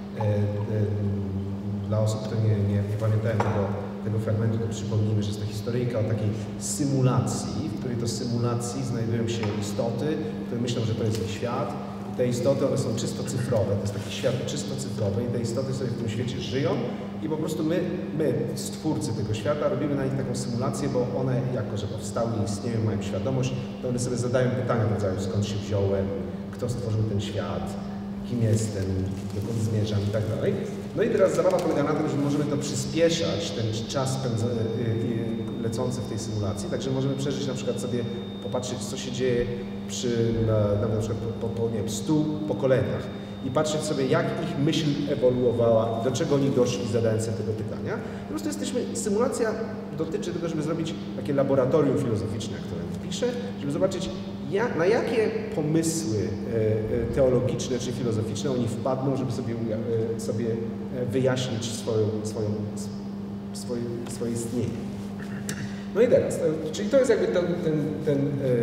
[SPEAKER 1] dla osób, które nie, nie, nie pamiętają tego, tego fragmentu, to przypomnijmy, że jest to historyjka o takiej symulacji, w której to symulacji znajdują się istoty, które myślą, że to jest ich świat. I te istoty, one są czysto cyfrowe, to jest taki świat czysto cyfrowy i te istoty sobie w tym świecie żyją i po prostu my, my, stwórcy tego świata, robimy na nich taką symulację, bo one, jako że powstały i istnieją, mają świadomość, to one sobie zadają pytania w rodzaju skąd się wziąłem, kto stworzył ten świat, kim jestem, dokąd zmierzam i tak dalej. No i teraz zabawa polega na tym, że możemy to przyspieszać, ten czas spędzony, lecące w tej symulacji, także możemy przeżyć na przykład sobie, popatrzeć, co się dzieje przy na, na przykład po, po nie wiem, stu pokoleniach i patrzeć sobie, jak ich myśl ewoluowała, do czego oni doszli, zadając sobie tego pytania. Po prostu jesteśmy, symulacja dotyczy tego, żeby zrobić takie laboratorium filozoficzne, które wpiszę, żeby zobaczyć, jak, na jakie pomysły teologiczne czy filozoficzne oni wpadną, żeby sobie, sobie wyjaśnić swoją, swoją, swoje, swoje istnienie. No i teraz, to, czyli to jest jakby ten, ten, ten,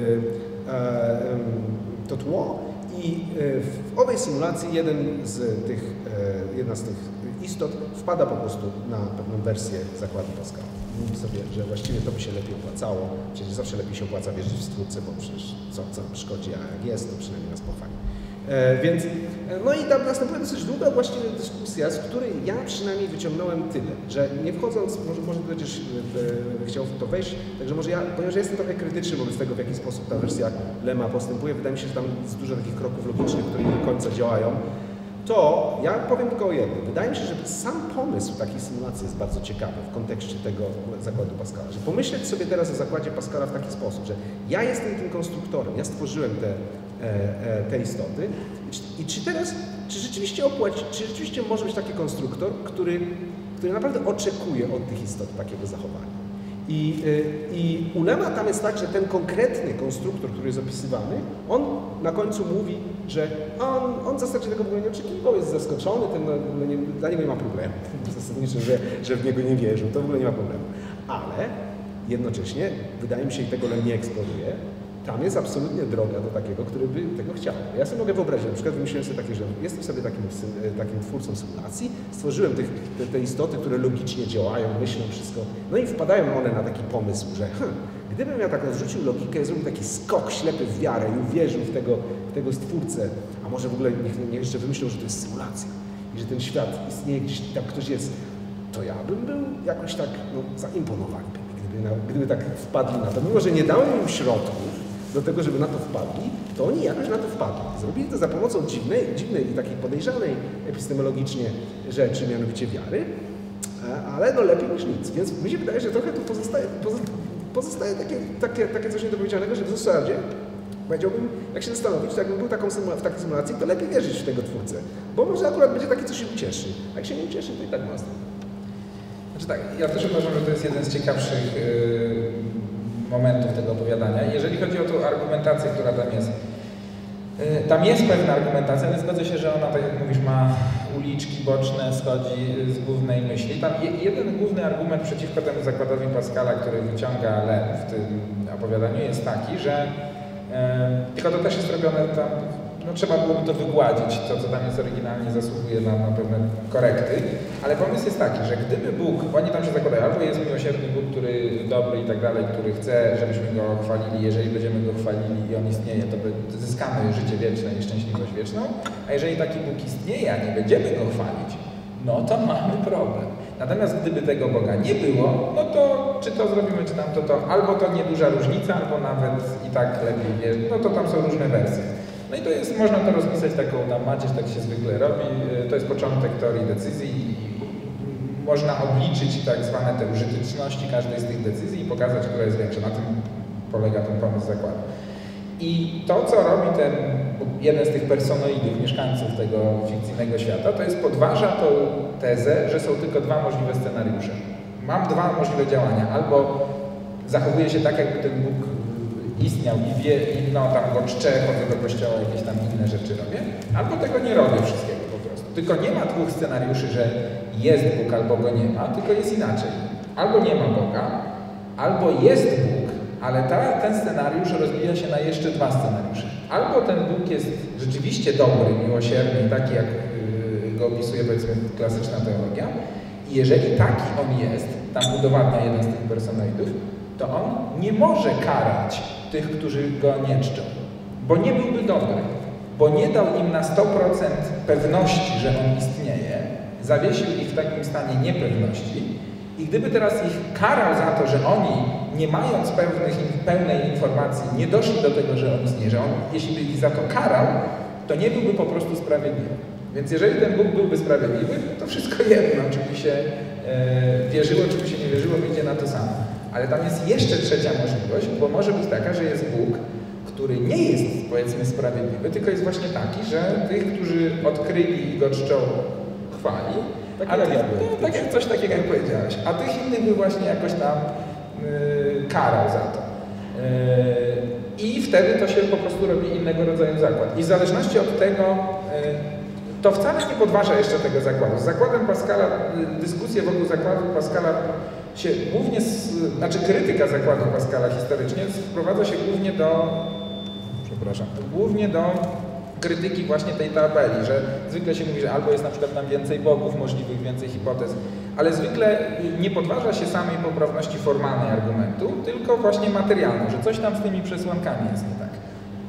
[SPEAKER 1] to tło. I w owej symulacji jeden z tych, jedna z tych istot wpada po prostu na pewną wersję zakładu Pascala. Mówi sobie, że właściwie to by się lepiej opłacało, przecież zawsze lepiej się opłaca wierzyć w Stwórcę, bo przecież co, co nam szkodzi, a jak jest, to przynajmniej nas pochwali. E, więc, no i tam następuje dosyć długa właściwie dyskusja, z której ja przynajmniej wyciągnąłem tyle, że nie wchodząc, może, może będziesz e, chciał w to wejść, także może ja, ponieważ ja jestem trochę krytyczny wobec tego, w jaki sposób ta wersja Lema postępuje, wydaje mi się, że tam jest dużo takich kroków logicznych, które nie do końca działają, to ja powiem tylko o jednym. Wydaje mi się, że sam pomysł takiej symulacji jest bardzo ciekawy w kontekście tego zakładu Pascala. Że pomyśleć sobie teraz o zakładzie Pascala w taki sposób, że ja jestem tym konstruktorem, ja stworzyłem te, e, te istoty i czy teraz, czy rzeczywiście opłaci, czy rzeczywiście może być taki konstruktor, który, który naprawdę oczekuje od tych istot takiego zachowania. I, I u Lema tam jest tak, że ten konkretny konstruktor, który jest opisywany, on na końcu mówi, że on, on w zasadzie tego w ogóle nie oczekiwał, jest zaskoczony, ten w ogóle nie, dla niego nie ma problemu. Zasadniczo, że, że w niego nie wierzył, to w ogóle nie ma problemu. Ale jednocześnie, wydaje mi się, i tego Lem nie eksploruje, tam jest absolutnie droga do takiego, który by tego chciał. Ja sobie mogę wyobrazić, na przykład wymyśliłem sobie takie, że jestem sobie takim, takim twórcą symulacji, stworzyłem tych, te, te istoty, które logicznie działają, myślą wszystko, no i wpadają one na taki pomysł, że hm, gdybym ja tak odrzucił logikę, zrobił taki skok ślepy w wiarę i uwierzył w tego, w tego stwórcę, a może w ogóle niech, niech jeszcze wymyślą, że to jest symulacja i że ten świat istnieje, gdzieś tam ktoś jest, to ja bym był jakoś tak no, zaimponowany, gdyby, na, gdyby tak wpadli na to. Mimo że nie dałem im środków do tego, żeby na to wpadli, to oni jakoś na to wpadli. Zrobili to za pomocą dziwnej, dziwnej i takiej podejrzanej epistemologicznie rzeczy, mianowicie wiary, ale no lepiej niż nic. Więc mi się wydaje, że trochę tu pozostaje, pozostaje takie, takie, takie coś niedopowiedzianego, że w zasadzie powiedziałbym, jak się zastanowić, to jakbym był taką symula- w takiej symulacji, to lepiej wierzyć w tego twórcę. Bo może akurat będzie taki, co się ucieszy. A jak się nie ucieszy, to i tak ma następny.
[SPEAKER 3] Znaczy tak, ja też uważam, że to jest jeden z ciekawszych yy, momentów tego opowiadania. Jeżeli chodzi o tą argumentację, która tam jest, yy, tam jest pewna argumentacja, ale zgodzę się, że ona, tak jak mówisz, ma uliczki boczne, schodzi z głównej myśli. Tam je, jeden główny argument przeciwko temu zakładowi Pascala, który wyciąga Lem w tym opowiadaniu, jest taki, że yy, tylko to też jest robione tam, no trzeba byłoby to wygładzić, to co tam jest oryginalnie zasługuje na, na pewne korekty, ale pomysł jest taki, że gdyby Bóg, oni tam się zakładają, albo jest miłosierny Bóg, który dobry i tak dalej, który chce, żebyśmy Go chwalili, jeżeli będziemy Go chwalili i On istnieje, to zyskamy życie wieczne i szczęśliwość wieczną, a jeżeli taki Bóg istnieje, a nie będziemy Go chwalić, no to mamy problem. Natomiast gdyby tego Boga nie było, no to czy to zrobimy, czy tamto, to albo to nieduża różnica, albo nawet i tak lepiej wiesz, no to tam są różne wersje. No i to jest, można to rozpisać taką na macierz, tak się zwykle robi, to jest początek teorii decyzji i można obliczyć tak zwane te użyteczności każdej z tych decyzji i pokazać, która jest większa. Na tym polega ten pomysł zakładu. I to, co robi ten jeden z tych personoidów, mieszkańców tego fikcyjnego świata, to jest podważa tą tezę, że są tylko dwa możliwe scenariusze. Mam dwa możliwe działania. Albo zachowuje się tak, jakby ten Bóg istniał i wie, i no tam go czczę, chodzę do kościoła, jakieś tam inne rzeczy robię, albo tego nie robię wszystkiego po prostu. Tylko nie ma dwóch scenariuszy, że jest Bóg, albo go nie ma, tylko jest inaczej. Albo nie ma Boga, albo jest Bóg, ale ta, ten scenariusz rozbija się na jeszcze dwa scenariusze. Albo ten Bóg jest rzeczywiście dobry, miłosierny, taki jak yy, go opisuje, powiedzmy, klasyczna teologia, i jeżeli taki on jest, tam udowadnia jeden z tych personoidów, to on nie może karać tych, którzy go nie czczą, bo nie byłby dobry, bo nie dał im na sto procent pewności, że on istnieje, zawiesił ich w takim stanie niepewności i gdyby teraz ich karał za to, że oni, nie mając pewnych, pełnej informacji, nie doszli do tego, że on istnieje, że on, jeśli by ich za to karał, to nie byłby po prostu sprawiedliwy. Więc jeżeli ten Bóg byłby sprawiedliwy, to wszystko jedno, czy by się e, wierzyło, czy by się nie wierzyło, wyjdzie na to samo. Ale tam jest jeszcze trzecia możliwość, bo może być taka, że jest Bóg, który nie jest, powiedzmy, sprawiedliwy, tylko jest właśnie taki, że tych, którzy odkryli i go czczą, chwali,
[SPEAKER 1] Taki
[SPEAKER 3] a
[SPEAKER 1] jak
[SPEAKER 3] tych,
[SPEAKER 1] ja byłem.
[SPEAKER 3] no, tak jak coś takiego, jak powiedziałeś, a tych innych by właśnie jakoś tam yy, karał za to. Yy, I wtedy to się po prostu robi innego rodzaju zakład. I w zależności od tego, yy, to wcale nie podważa jeszcze tego zakładu. Z zakładem Pascala, yy, dyskusje wokół zakładu Pascala się głównie, z, znaczy krytyka zakładu Pascala historycznie sprowadza się głównie do, przepraszam, głównie do krytyki właśnie tej tabeli, że zwykle się mówi, że albo jest na przykład tam więcej bogów możliwych, więcej hipotez, ale zwykle nie podważa się samej poprawności formalnej argumentu, tylko właśnie materialną, że coś tam z tymi przesłankami jest nie tak.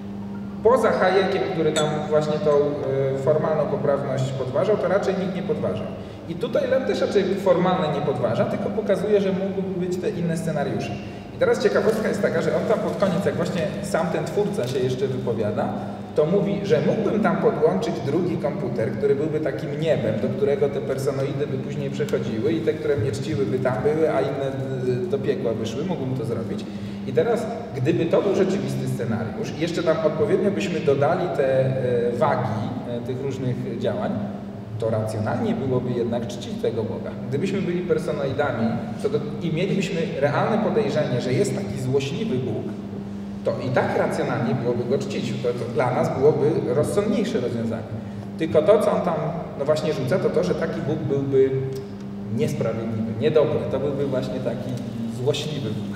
[SPEAKER 3] Poza Hayekiem, który tam właśnie tą y, formalną poprawność podważał, to raczej nikt nie podważał. I tutaj Lem też raczej formalnie nie podważa, tylko pokazuje, że mógłby być te inne scenariusze. I teraz ciekawostka jest taka, że on tam pod koniec, jak właśnie sam ten twórca się jeszcze wypowiada, to mówi, że mógłbym tam podłączyć drugi komputer, który byłby takim niebem, do którego te personoidy by później przechodziły i te, które mnie czciły, by tam były, a inne do piekła wyszły, mógłbym to zrobić. I teraz, gdyby to był rzeczywisty scenariusz i jeszcze tam odpowiednio byśmy dodali te wagi tych różnych działań, to racjonalnie byłoby jednak czcić tego Boga. Gdybyśmy byli personoidami to do, i mielibyśmy realne podejrzenie, że jest taki złośliwy Bóg, to i tak racjonalnie byłoby go czcić. To, to dla nas byłoby rozsądniejsze rozwiązanie. Tylko to, co on tam no właśnie rzuca, to to, że taki Bóg byłby niesprawiedliwy, niedobry. To byłby właśnie taki złośliwy Bóg.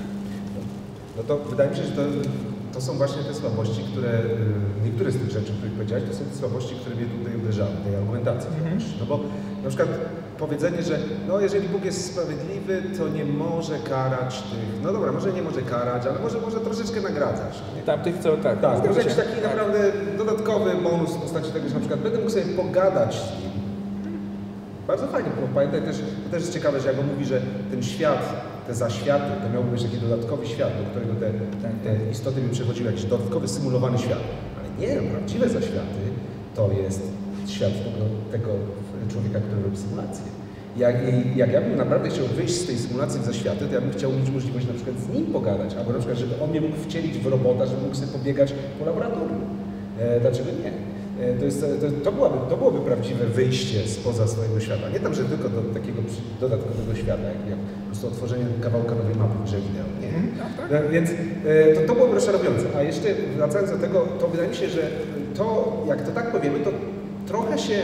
[SPEAKER 1] No to wydaje mi się, że to, to są właśnie te słabości, które, niektóre z tych rzeczy, o których powiedziałeś, to są te słabości, które mnie tutaj uderzały, tej argumentacji. Mm-hmm. No bo na przykład powiedzenie, że no jeżeli Bóg jest sprawiedliwy, to nie może karać tych, no dobra, może nie może karać, ale może, może troszeczkę nagradzać. Nie?
[SPEAKER 3] Tam tych, co tak.
[SPEAKER 1] Tak, może jakiś taki tak. naprawdę dodatkowy bonus w postaci tego, że na przykład będę mógł sobie pogadać z nim. Bardzo fajnie, bo pamiętaj też, to też jest ciekawe, że jak on mówi, że ten świat, te zaświaty, to miałby być taki dodatkowy świat, do którego te, te, te istoty by przechodziły, jakiś dodatkowy symulowany świat. Ale nie, prawdziwe zaświaty to jest świat tego, tego człowieka, który robi symulację. Jak, jak ja bym naprawdę chciał wyjść z tej symulacji w zaświaty, to ja bym chciał mieć możliwość na przykład z nim pogadać, albo na przykład, żeby on mnie mógł wcielić w robota, żeby mógł sobie pobiegać po laboratorium. E, dlaczego nie? To, jest, to, to, byłaby, to byłoby prawdziwe wyjście spoza swojego świata. Nie tam, że tylko do takiego dodatkowego świata, jak, jak po prostu otworzenie kawałka nowej mapy w grze wideo. Nie? No, więc to, to byłoby rozczarowujące. A jeszcze wracając do tego, to wydaje mi się, że to, jak to tak powiemy, to trochę się,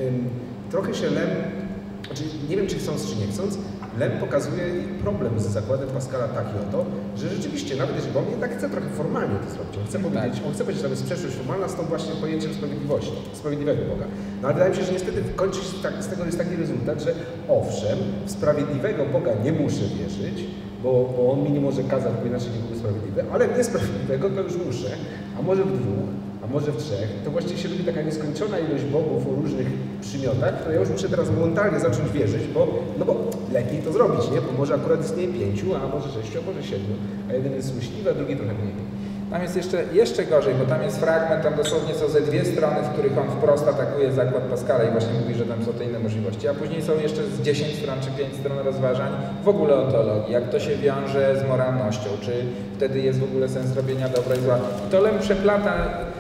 [SPEAKER 1] trochę się Lem, znaczy nie wiem, czy chcąc, czy nie chcąc, Lem pokazuje problem z zakładem Pascala taki oto, że rzeczywiście, nawet jeżeli on jednak chce trochę formalnie to zrobić, on chce powiedzieć, on chce powiedzieć, że to jest sprzeczność formalna z tą właśnie pojęciem sprawiedliwości, sprawiedliwego Boga. No ale wydaje mi się, że niestety kończy się tak, z tego jest taki rezultat, że owszem, w sprawiedliwego Boga nie muszę wierzyć, bo, bo on mi nie może kazać, bo inaczej nie był sprawiedliwy, ale w niesprawiedliwego to już muszę, a może w dwóch, a może w trzech. To właściwie się robi taka nieskończona ilość bogów o różnych przymiotach, które ja już muszę teraz momentalnie zacząć wierzyć, bo, no bo lepiej to zrobić, nie? Bo może akurat istnieje pięciu, a może sześciu, a może siedmiu, a jeden jest złośliwy, a drugi trochę mniej.
[SPEAKER 3] Tam jest jeszcze, jeszcze gorzej, bo tam jest fragment, tam dosłownie są ze dwie strony, w których on wprost atakuje zakład Pascala i właśnie mówi, że tam są te inne możliwości, a później są jeszcze z dziesięć stron czy pięć stron rozważań w ogóle o teologii, jak to się wiąże z moralnością, czy wtedy jest w ogóle sens robienia dobra i zła. I to Lem przeplata,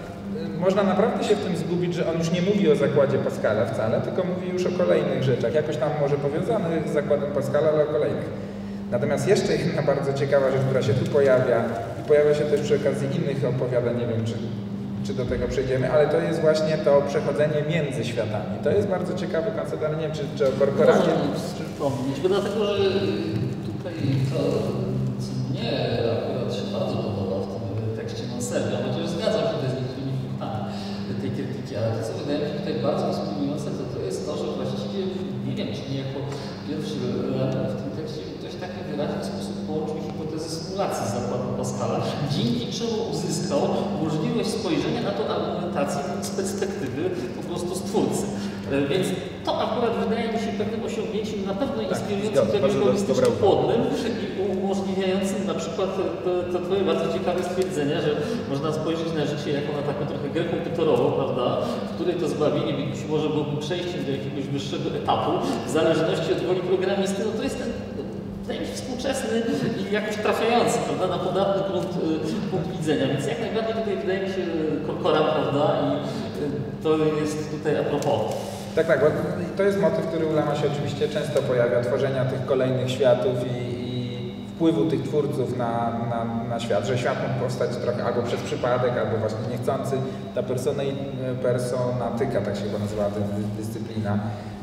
[SPEAKER 3] można naprawdę się w tym zgubić, że on już nie mówi o zakładzie Pascala wcale, tylko mówi już o kolejnych rzeczach, jakoś tam może powiązanych z zakładem Pascala, ale o kolejnych. Natomiast jeszcze jedna bardzo ciekawa rzecz, która się tu pojawia i pojawia się też przy okazji innych opowiadań, nie wiem czy, czy do tego przejdziemy, ale to jest właśnie to przechodzenie między światami. To jest bardzo ciekawy koncept, ale nie wiem czy, czy o korporacie...
[SPEAKER 4] Może przypomnieć, bo dlatego, że tutaj to, co mnie akurat się bardzo podoba w tym tekście Manselga, chociaż zgadzam się z niektórymi punktami tej krytyki, ale to, co wydaje mi się tutaj bardzo inspirujące, to, to jest to, że właściwie, nie wiem, czy nie jako pierwszy element w tym tekście ktoś w taki wyraźny sposób połączył hipotezę symulacji z zakładem Pascala, dzięki czemu uzyskał możliwość spojrzenia na tą argumentację z perspektywy po prostu stwórcy. Więc to akurat wydaje mi się pewnym osiągnięciem na pewno inspirującym, terminologistycznie płodnym i umożliwiającym na przykład to, to twoje bardzo ciekawe stwierdzenie, że można spojrzeć na życie jako na taką trochę grę komputerową, prawda, w której to zbawienie być może byłoby przejściem do jakiegoś wyższego etapu, w zależności od woli programisty, no to jest ten wydaje mi się współczesny i jakoś trafiający, prawda, na podatny punkt, punkt widzenia. Więc jak najbardziej tutaj wydaje mi się Corcoran, prawda, i to jest tutaj a propos.
[SPEAKER 3] Tak, tak, bo to jest motyw, który u Lema się oczywiście często pojawia, tworzenia tych kolejnych światów i, i wpływu tych twórców na, na, na świat, że świat mógł powstać trochę albo przez przypadek, albo właśnie niechcący. Ta persona, personatyka, tak się chyba nazywała ta dyscyplina,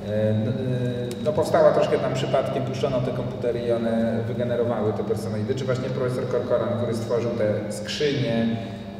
[SPEAKER 3] no powstała troszkę tam przypadkiem, puszczono te komputery i one wygenerowały te personoidy, czy właśnie profesor Corcoran, który stworzył te skrzynie,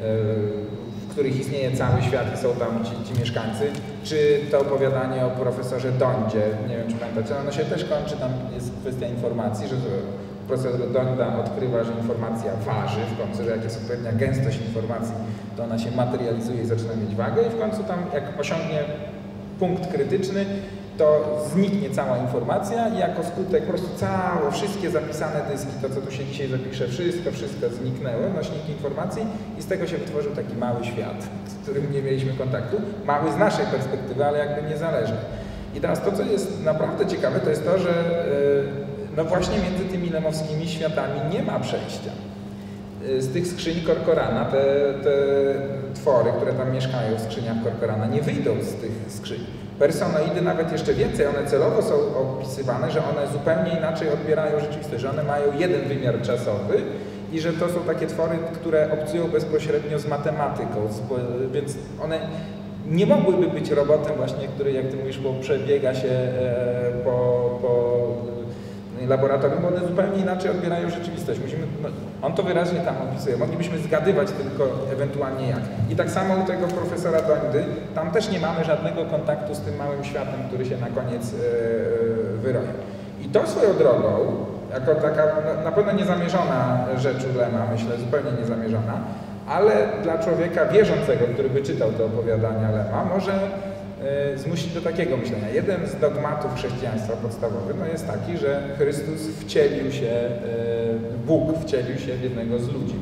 [SPEAKER 3] w których istnieje cały świat i są tam ci, ci mieszkańcy, czy to opowiadanie o profesorze Dondzie, nie wiem czy pamiętacie, ono się też kończy, tam jest kwestia informacji, że profesor Donda odkrywa, że informacja waży w końcu, że jak jest odpowiednia gęstość informacji, to ona się materializuje i zaczyna mieć wagę i w końcu tam jak osiągnie punkt krytyczny, to zniknie cała informacja i jako skutek po prostu całe, wszystkie zapisane dyski, to co tu się dzisiaj zapisze, wszystko, wszystko zniknęło, nośniki informacji i z tego się wytworzył taki mały świat, z którym nie mieliśmy kontaktu. Mały z naszej perspektywy, ale jakby niezależny. I teraz to, co jest naprawdę ciekawe, to jest to, że no właśnie między tymi lemowskimi światami nie ma przejścia. Z tych skrzyń Corcorana, te, te twory, które tam mieszkają w skrzyniach Corcorana, nie wyjdą z tych skrzyń. Personoidy nawet jeszcze więcej, one celowo są opisywane, że one zupełnie inaczej odbierają rzeczywistość, że one mają jeden wymiar czasowy i że to są takie twory, które obcują bezpośrednio z matematyką, więc one nie mogłyby być robotem właśnie, który, jak ty mówisz, bo przebiega się po, po laboratorium, bo one zupełnie inaczej odbierają rzeczywistość. Musimy, no, on to wyraźnie tam opisuje. Moglibyśmy zgadywać tylko ewentualnie jak. I tak samo u tego profesora Dondy, tam też nie mamy żadnego kontaktu z tym małym światem, który się na koniec yy, wyroi. I to swoją drogą, jako taka no, na pewno niezamierzona rzecz u Lema, myślę, zupełnie niezamierzona, ale dla człowieka wierzącego, który by czytał te opowiadania Lema, może zmusić do takiego myślenia. Jeden z dogmatów chrześcijaństwa podstawowy no jest taki, że Chrystus wcielił się, Bóg wcielił się w jednego z ludzi.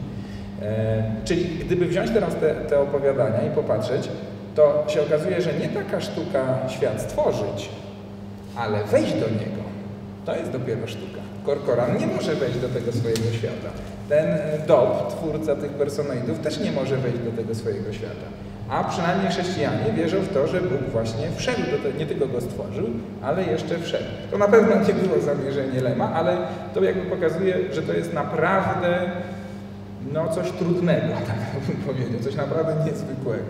[SPEAKER 3] Czyli gdyby wziąć teraz te, te opowiadania i popatrzeć, to się okazuje, że nie taka sztuka świat stworzyć, ale wejść do niego. To jest dopiero sztuka. Corcoran nie może wejść do tego swojego świata. Ten Dob, twórca tych personoidów, też nie może wejść do tego swojego świata. A przynajmniej chrześcijanie wierzą w to, że Bóg właśnie wszedł do tego, nie tylko go stworzył, ale jeszcze wszedł. To na pewno nie było zamierzenie Lema, ale to jakby pokazuje, że to jest naprawdę no, coś trudnego, tak bym powiedział, coś naprawdę niezwykłego.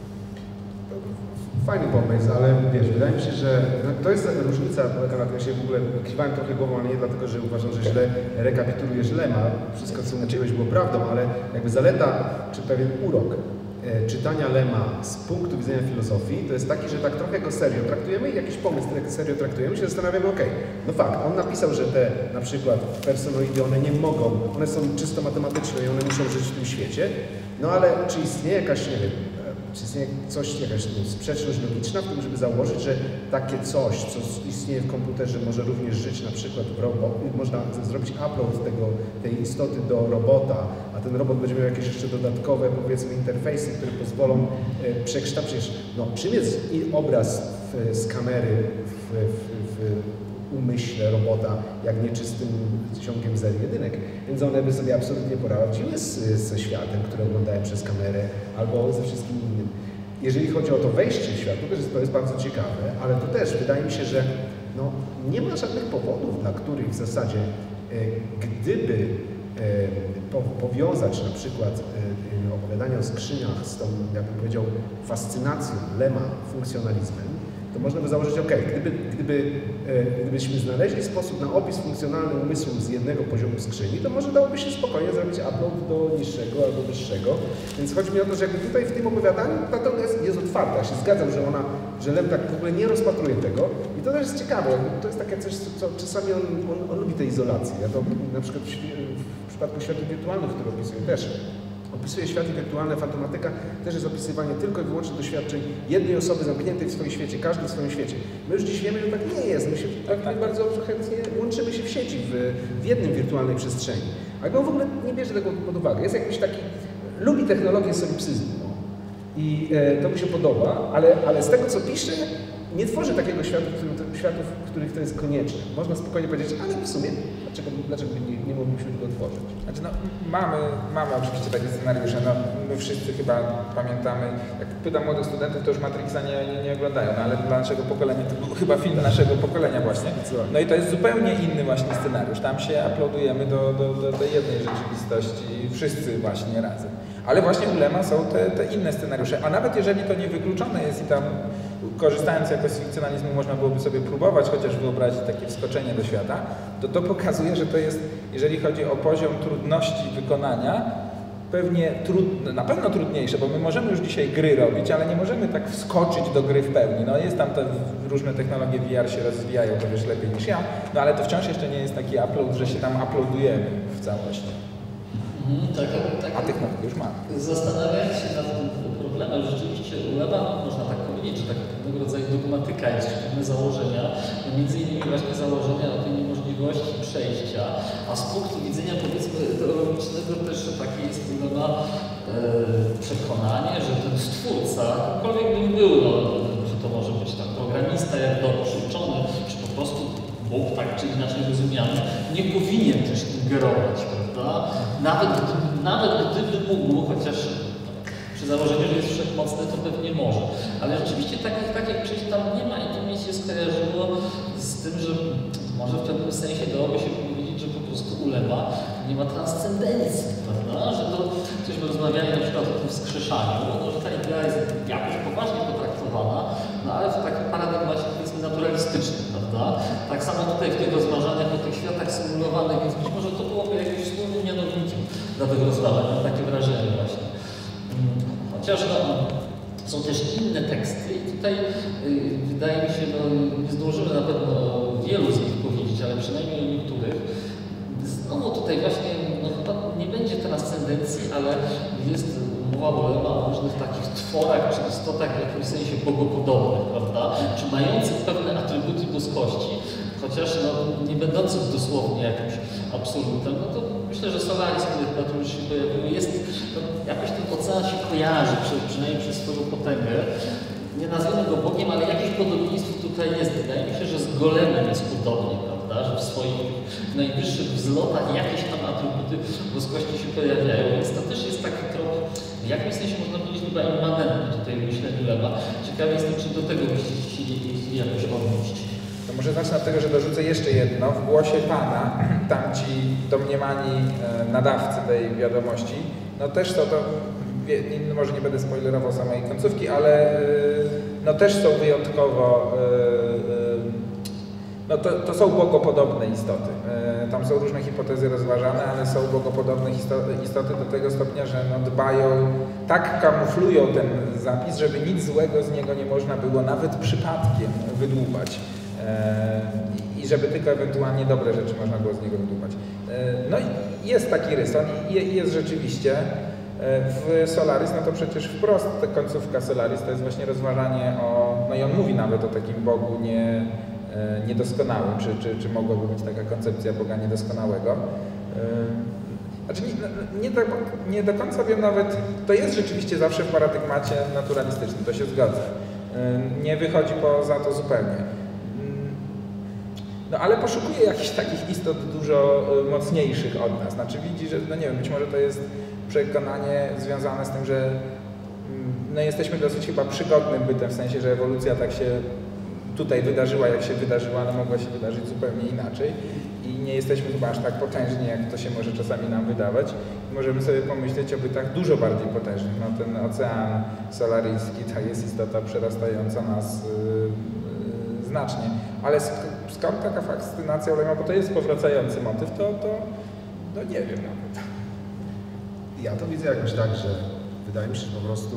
[SPEAKER 1] Fajny pomysł, ale wiesz, wydaje mi się, że no, to jest różnica, polega na tym, ja się w ogóle kiwałem trochę głową, ale nie dlatego, że uważam, że źle rekapitulujesz Lema, wszystko co mówiłeś było prawdą, ale jakby zaleta, czy pewien urok czytania Lema z punktu widzenia filozofii, to jest taki, że tak trochę go serio traktujemy i jakiś pomysł tak serio traktujemy i się zastanawiamy, okej, okay, no fakt, on napisał, że te na przykład personoidy, one nie mogą, one są czysto matematyczne i one muszą żyć w tym świecie, no ale czy istnieje jakaś, nie wiem, czy istnieje coś, jakaś nie wiem, sprzeczność logiczna w tym, żeby założyć, że takie coś, co istnieje w komputerze, może również żyć na przykład w robot, można zrobić upload tego, tej istoty do robota, a ten robot będzie miał jakieś jeszcze dodatkowe, powiedzmy, interfejsy, które pozwolą e, przekształcić. No, czym jest i obraz w, z kamery w, w, w umyśle robota, jak nieczystym ciągiem zer jedynek. Więc one by sobie absolutnie poradziły z, ze światem, który oglądają przez kamerę, albo ze wszystkim innym. Jeżeli chodzi o to wejście w świat, to też jest, to jest bardzo ciekawe, ale to też wydaje mi się, że no, nie ma żadnych powodów, dla których w zasadzie e, gdyby e, po, powiązać na przykład e, opowiadania o skrzyniach z tą, jakbym powiedział, fascynacją Lema funkcjonalizmem, to można by założyć, ok, gdyby, gdyby, e, gdybyśmy znaleźli sposób na opis funkcjonalny umysłu z jednego poziomu skrzyni, to może dałoby się spokojnie zrobić upload do niższego albo wyższego. Więc chodzi mi o to, że jakby tutaj w tym opowiadaniu ta droga jest, jest otwarta. Ja się zgadzam, że ona, że Lem tak w ogóle nie rozpatruje tego. I to też jest ciekawe, jakby to jest takie coś, co, co czasami on, on, on lubi tej izolacji. Ja to na przykład w, w przypadku światów wirtualnych, które opisuję też, opisuje światy wirtualne, fantomatyka też jest opisywanie tylko i wyłącznie doświadczeń jednej osoby zamkniętej w swoim świecie, każdy w swoim świecie. My już dziś wiemy, że tak nie jest. My się tak, tak bardzo chętnie łączymy się w sieci, w, w jednym wirtualnej przestrzeni. A on w ogóle nie bierze tego pod uwagę. Jest jakiś taki, lubi technologię solipsyzmu. No. I e, to mi się podoba, ale, ale z tego co pisze, nie tworzy takiego światu, w którym to, światów, w których to jest konieczne. Można spokojnie powiedzieć, ale w sumie, dlaczego, dlaczego nie, nie moglibyśmy go tworzyć?
[SPEAKER 3] Znaczy, no, mamy, mamy oczywiście takie scenariusze, no, my wszyscy chyba pamiętamy, jak pytam młodych studentów, to już Matrixa nie, nie, nie oglądają, no, ale dla naszego pokolenia, to był chyba film naszego pokolenia właśnie. No i to jest zupełnie inny właśnie scenariusz, tam się uploadujemy do, do, do, do jednej rzeczywistości, wszyscy właśnie razem. Ale właśnie u Lema są te, te inne scenariusze, a nawet jeżeli to nie wykluczone jest i tam korzystając jakoś z fikcjonalizmu można byłoby sobie próbować chociaż wyobrazić takie wskoczenie do świata, to to pokazuje, że to jest, jeżeli chodzi o poziom trudności wykonania, pewnie trud, na pewno trudniejsze, bo my możemy już dzisiaj gry robić, ale nie możemy tak wskoczyć do gry w pełni. No jest tam te różne technologie V R się rozwijają, to wiesz lepiej niż ja, no ale to wciąż jeszcze nie jest taki upload, że się tam uploadujemy w całości.
[SPEAKER 4] Mhm, tak, tak.
[SPEAKER 3] A technologię już mamy.
[SPEAKER 4] Zastanawiając się nad tym problemem, rzeczywiście u Lema można tak powiedzieć, że tak pewnego rodzaju dogmatyka jest, pewne założenia, no między innymi właśnie założenia o tej niemożliwości przejścia, a z punktu widzenia powiedzmy teologicznego też takie jest u Lema e, przekonanie, że ten stwórca, jakkolwiek by był, no, że to może być tam programista, jak dobrze uczony, czy po prostu Bóg tak czy inaczej rozumiany, nie powinien też ingerować, prawda? Nawet, nawet gdyby mógł, chociaż przy założeniu, że jest wszechmocny, to pewnie może. Ale rzeczywiście takich, takich przejść tam nie ma i to mi się skojarzyło z tym, że może w pewnym sensie dałoby się powiedzieć, że po prostu u Lema nie ma transcendencji, prawda? Że to, cośmy rozmawiali na przykład o tym wskrzeszaniu, no, że ta idea jest jakoś poważnie potraktowana, no ale w takim paradygmacie powiedzmy naturalistycznym, prawda? Tak samo tutaj w tych rozważaniach o tych światach symulowanych, więc być może to byłoby jakimś wspólnym mianownikiem dla tego rozważań, mam takie wrażenie właśnie. Chociaż no, są też inne teksty i tutaj y, wydaje mi się, no nie zdążymy na pewno wielu z nich powiedzieć, ale przynajmniej o niektórych. Znowu tutaj właśnie, no chyba nie będzie transcendencji, ale jest mowa o Lema o różnych takich tworach czy istotach w jakimś sensie bogopodobnych, prawda? Czy mających pewne atrybuty boskości, chociaż no, nie będących dosłownie jakimś absolutem, no to myślę, że Solaris, który tu już się pojawił, jest, no, jakoś ten ocean się kojarzy, przy, przynajmniej przez swoją potęgę. Nie nazwijmy go Bogiem, ale jakieś podobieństwo tutaj jest. Wydaje mi się, że z Golemem jest podobnie, prawda? Że w swoich najwyższych wzlotach jakieś tam atrybuty boskości się pojawiają, więc to też jest taki trop, w jakimś sensie można powiedzieć chyba immanentny tutaj w myśleniu Lema. Ciekawy jestem, czy do tego byście chcieli jakoś odnieść.
[SPEAKER 3] To może zacznę od tego, że dorzucę jeszcze jedno. W głosie Pana, tam ci domniemani nadawcy tej wiadomości, no też są to, może nie będę spoilerował samej końcówki, ale no też są wyjątkowo, no to, to są bogopodobne istoty. Tam są różne hipotezy rozważane, ale są bogopodobne istoty do tego stopnia, że no dbają, tak kamuflują ten zapis, żeby nic złego z niego nie można było nawet przypadkiem wydłubać. I żeby tylko ewentualnie dobre rzeczy można było z niego wydłubać. No i jest taki rys, on jest rzeczywiście. W Solaris, no to przecież wprost ta końcówka Solaris to jest właśnie rozważanie o, no i on mówi nawet o takim Bogu nie, niedoskonałym, czy, czy, czy mogłaby być taka koncepcja Boga niedoskonałego. Znaczy nie, nie, do, nie do końca wiem nawet, to jest rzeczywiście zawsze w paradygmacie naturalistycznym, to się zgadza. Nie wychodzi poza to zupełnie. No ale poszukuje jakichś takich istot dużo mocniejszych od nas. Znaczy widzi, że, no nie wiem, być może to jest przekonanie związane z tym, że no jesteśmy dosyć chyba przygodnym bytem, w sensie, że ewolucja tak się tutaj wydarzyła, jak się wydarzyła, ale mogła się wydarzyć zupełnie inaczej i nie jesteśmy chyba aż tak potężni, jak to się może czasami nam wydawać. Możemy sobie pomyśleć o bytach dużo bardziej potężnych. No ten ocean solaryjski to jest istota przerastająca nas yy, yy, znacznie. Ale sk- skąd taka fascynacja Lema, bo to jest powracający motyw, to, to no nie wiem nawet.
[SPEAKER 1] Ja to widzę jakoś tak, że wydaje mi się, że po prostu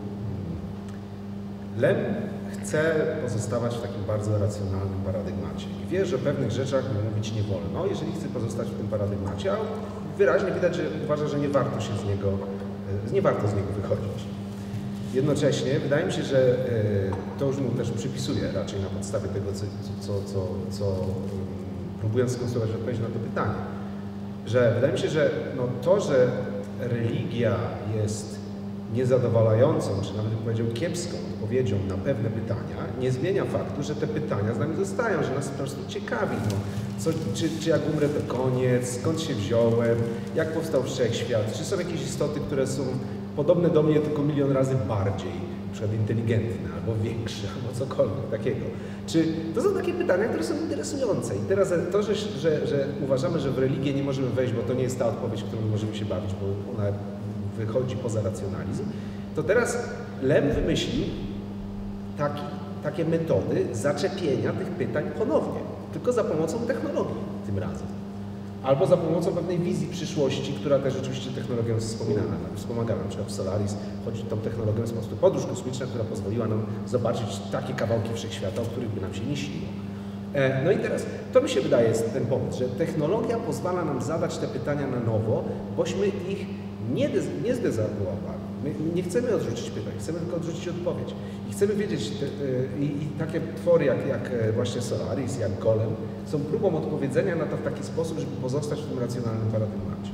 [SPEAKER 1] Lem chce pozostawać w takim bardzo racjonalnym paradygmacie i wie, że o pewnych rzeczach mówić nie wolno, jeżeli chce pozostać w tym paradygmacie, a wyraźnie widać, że uważa, że nie warto się z niego, nie warto z niego wychodzić. Jednocześnie wydaje mi się, że to już mu też przypisuje raczej na podstawie tego, co, co, co, co próbując skonstruować odpowiedź na to pytanie, że wydaje mi się, że no to, że religia jest niezadowalającą, czy nawet bym powiedział kiepską odpowiedzią na pewne pytania, nie zmienia faktu, że te pytania z nami zostają, że nas po prostu ciekawi. No, co, czy, czy jak umrę to koniec, skąd się wziąłem, jak powstał wszechświat, czy są jakieś istoty, które są podobne do mnie, tylko milion razy bardziej, na przykład inteligentne, albo większe, albo cokolwiek takiego. Czy to są takie pytania, które są interesujące. I teraz to, że, że, że uważamy, że w religię nie możemy wejść, bo to nie jest ta odpowiedź, którą możemy się bawić, bo ona wychodzi poza racjonalizm, to teraz Lem wymyślił taki, takie metody zaczepienia tych pytań ponownie, tylko za pomocą technologii tym razem. Albo za pomocą pewnej wizji przyszłości, która też oczywiście technologią jest wspominana, wspomagana, na przykład w Solaris chodzi tą technologią, jest po prostu podróż kosmiczna, która pozwoliła nam zobaczyć takie kawałki wszechświata, o których by nam się nie śniło. No i teraz, to mi się wydaje jest ten pomysł, że technologia pozwala nam zadać te pytania na nowo, bośmy ich nie, nie zdezawuowali. My nie chcemy odrzucić pytań, chcemy tylko odrzucić odpowiedź. I chcemy wiedzieć, te, i, i takie twory jak, jak właśnie Solaris, jak Golem, są próbą odpowiedzenia na to w taki sposób, żeby pozostać w tym racjonalnym paradygmacie.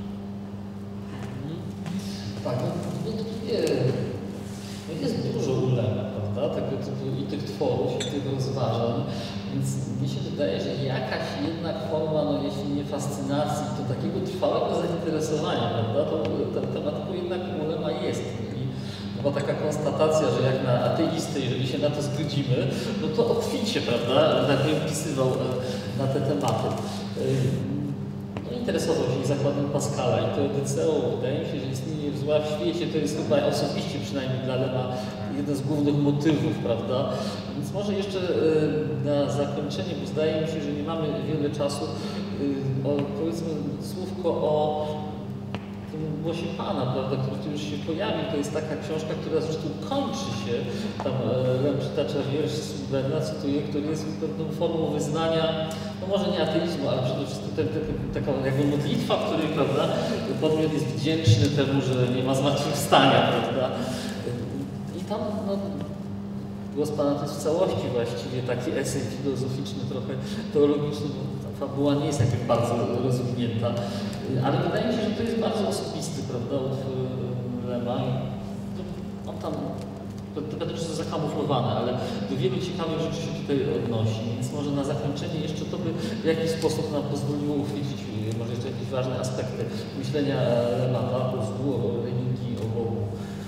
[SPEAKER 4] Tak, no, no jest dużo ulema, prawda, tego typu i tych tworów, i tych rozważań, więc mi się wydaje, że jakaś jednak forma, no jeśli nie fascynacji, to takiego trwałego zainteresowania, prawda, to ta tematyką jednak ulema jest. I chyba taka konstatacja, że jak na ateistę, jeżeli się na to zgodzimy, no to obficie, prawda, tak bym wpisywał na te tematy. No, interesował się zakładem Pascala i teodyceą, wydaje mi się, że istnienie zła w świecie to jest chyba osobiście przynajmniej dla Lema jeden z głównych motywów, prawda? Więc może jeszcze na zakończenie, bo zdaje mi się, że nie mamy wiele czasu, o, powiedzmy słówko o tym głosie Pana, prawda, który tu już się pojawił. To jest taka książka, która zresztą kończy się, tam Lem przytacza wiersz Swinburna, cytuję, który jest pewną formą wyznania, no może nie ateizmu, ale przede wszystkim te, te, taka jakby modlitwa, w której, prawda, podmiot jest wdzięczny temu, że nie ma zmartwychwstania, prawda. I tam, no, głos Pana to jest w całości właściwie taki esej filozoficzny, trochę teologiczny, bo ta fabuła nie jest jakoś bardzo rozwinięta, ale wydaje mi się, że to jest bardzo osobisty, prawda, utwór Lema. On tam, będę już zakamuflowane, ale do wielu ciekawych rzeczy się tutaj odnosi, więc może na zakończenie jeszcze to by w jakiś sposób nam pozwoliło uchwycić może jeszcze jakieś ważne aspekty myślenia Lema, tak, o złu, o religii, o Bogu.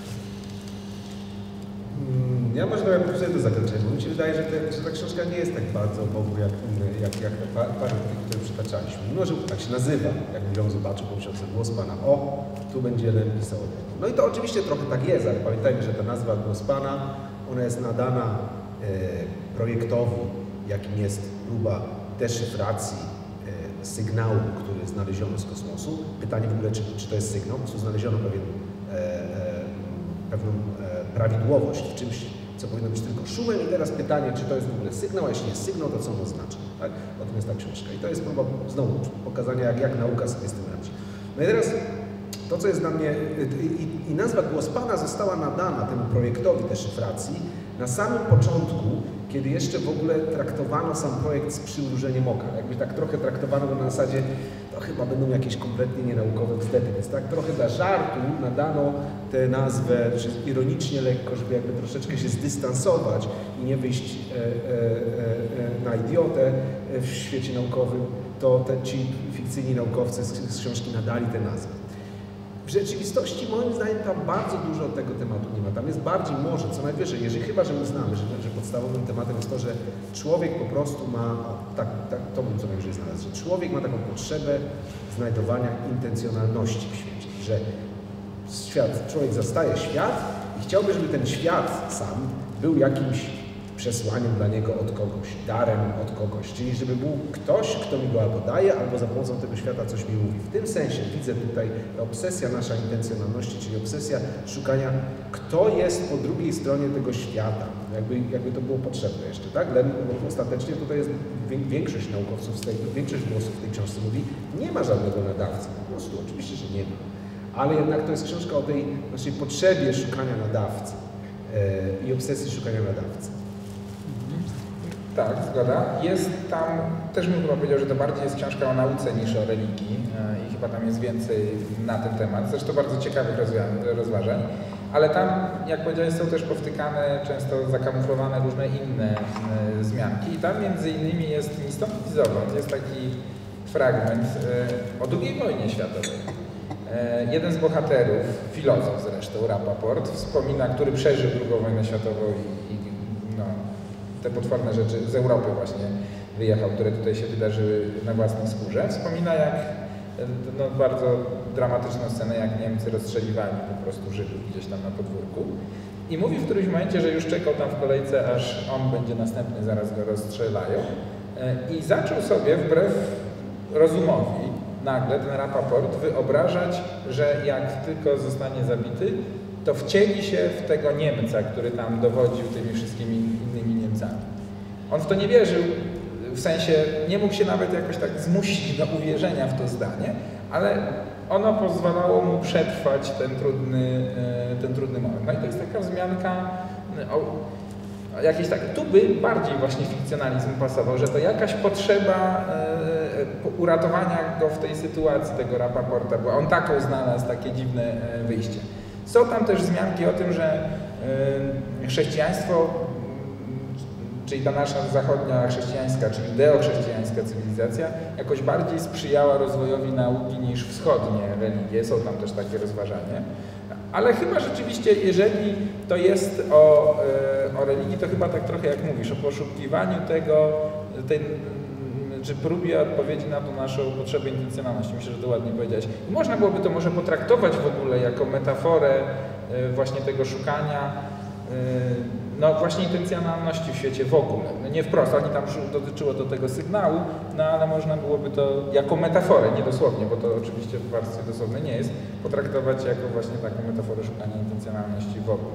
[SPEAKER 1] Ja może trochę pójdę do zakończenia, bo mi się wydaje, że, te, że ta książka nie jest tak bardzo o Bogu jak inne, jak, jak te parę tych, które przytaczaliśmy. Mimo, że tak się nazywa, jakby ją zobaczył po książce, głos Pana. O, tu będzie Lem pisał o Bogu. No i to oczywiście trochę tak jest, ale pamiętajmy, że ta nazwa głos Pana, ona jest nadana e, projektowi, jakim jest próba deszyfracji e, sygnału, który znaleziono z kosmosu. Pytanie w ogóle, czy, czy to jest sygnał, czy znaleziono pewien, e, e, pewną e, prawidłowość w czymś, co powinno być tylko szumem i teraz pytanie, czy to jest w ogóle sygnał, a jeśli jest sygnał, to co on oznacza, tak? O tym jest ta książka. I to jest próba znowu pokazania, jak, jak nauka sobie z tym radzi. No i teraz to, co jest dla mnie, i, i, i nazwa Głos Pana została nadana temu projektowi deszyfracji na samym początku, kiedy jeszcze w ogóle traktowano sam projekt z przymrużeniem oka. Jakby tak trochę traktowano go na zasadzie, to chyba będą jakieś kompletnie nienaukowe bzdety, więc tak trochę dla żartu nadano tę nazwę, że ironicznie lekko, żeby jakby troszeczkę się zdystansować i nie wyjść e, e, e, na idiotę w świecie naukowym, to te ci fikcyjni naukowcy z, z książki nadali tę nazwę. W rzeczywistości moim zdaniem tam bardzo dużo tego tematu nie ma. Tam jest bardziej może, co najwyżej, jeżeli chyba, że uznamy, że, że podstawowym tematem jest to, że człowiek po prostu ma, o, tak, tak, to bym co najwyżej znalazł, że człowiek ma taką potrzebę znajdowania intencjonalności w świecie, że świat, człowiek zastaje świat i chciałby, żeby ten świat sam był jakimś przesłaniem dla niego od kogoś, darem od kogoś, czyli żeby był ktoś, kto mi go albo daje, albo za pomocą tego świata coś mi mówi. W tym sensie widzę tutaj obsesja nasza intencjonalności, czyli obsesja szukania, kto jest po drugiej stronie tego świata, jakby, jakby to było potrzebne jeszcze, tak? Lem, bo ostatecznie tutaj jest większość naukowców, z tej, większość głosów w tej książce mówi, nie ma żadnego nadawcy, po prostu, oczywiście, że nie ma, ale jednak to jest książka o tej naszej potrzebie szukania nadawcy yy, i obsesji szukania nadawcy.
[SPEAKER 3] Tak, zgoda. Jest tam, też bym chyba powiedział, że to bardziej jest książka o nauce niż o religii i chyba tam jest więcej na ten temat. Zresztą bardzo ciekawych rozważań. Ale tam, jak powiedziałeś, są też powtykane, często zakamuflowane różne inne y, wzmianki. I tam między innymi jest ni stąd, ni zowąd. Jest taki fragment y, o drugiej wojnie światowej. Y, jeden z bohaterów, filozof zresztą, Rapaport, wspomina, który przeżył drugą wojnę światową i, i no, te potworne rzeczy z Europy właśnie wyjechał, które tutaj się wydarzyły na własnej skórze. Wspomina, jak no, bardzo dramatyczną scenę, jak Niemcy rozstrzeliwali po prostu Żydów gdzieś tam na podwórku. I mówi w którymś momencie, że już czekał tam w kolejce, aż on będzie następny, zaraz go rozstrzelają. I zaczął sobie wbrew rozumowi nagle ten Rapaport wyobrażać, że jak tylko zostanie zabity, to wcieli się w tego Niemca, który tam dowodził tymi wszystkimi innymi Niemcami. On w to nie wierzył, w sensie nie mógł się nawet jakoś tak zmusić do uwierzenia w to zdanie, ale ono pozwalało mu przetrwać ten trudny, ten trudny moment. No i to jest taka wzmianka o, o jakiejś tak, tu by bardziej właśnie fikcjonalizm pasował, że to jakaś potrzeba e, uratowania go w tej sytuacji, tego Rapaporta, bo on taką znalazł takie dziwne wyjście. Są tam też wzmianki o tym, że e, chrześcijaństwo, czyli ta nasza zachodnia chrześcijańska, czy ideochrześcijańska cywilizacja jakoś bardziej sprzyjała rozwojowi nauki niż wschodnie religie. Są tam też takie rozważania. Ale chyba rzeczywiście, jeżeli to jest o, o religii, to chyba tak trochę jak mówisz, o poszukiwaniu tego, tej, czy próbie odpowiedzi na tą naszą potrzebę intencjonalności. Myślę, że to ładnie powiedziałeś. I można byłoby to może potraktować w ogóle jako metaforę właśnie tego szukania no właśnie intencjonalności w świecie w ogóle. No nie wprost, ani tam dotyczyło to tego sygnału, no ale można byłoby to jako metaforę, nie dosłownie, bo to oczywiście w warstwie dosłownej nie jest, potraktować jako właśnie taką metaforę szukania intencjonalności w ogóle.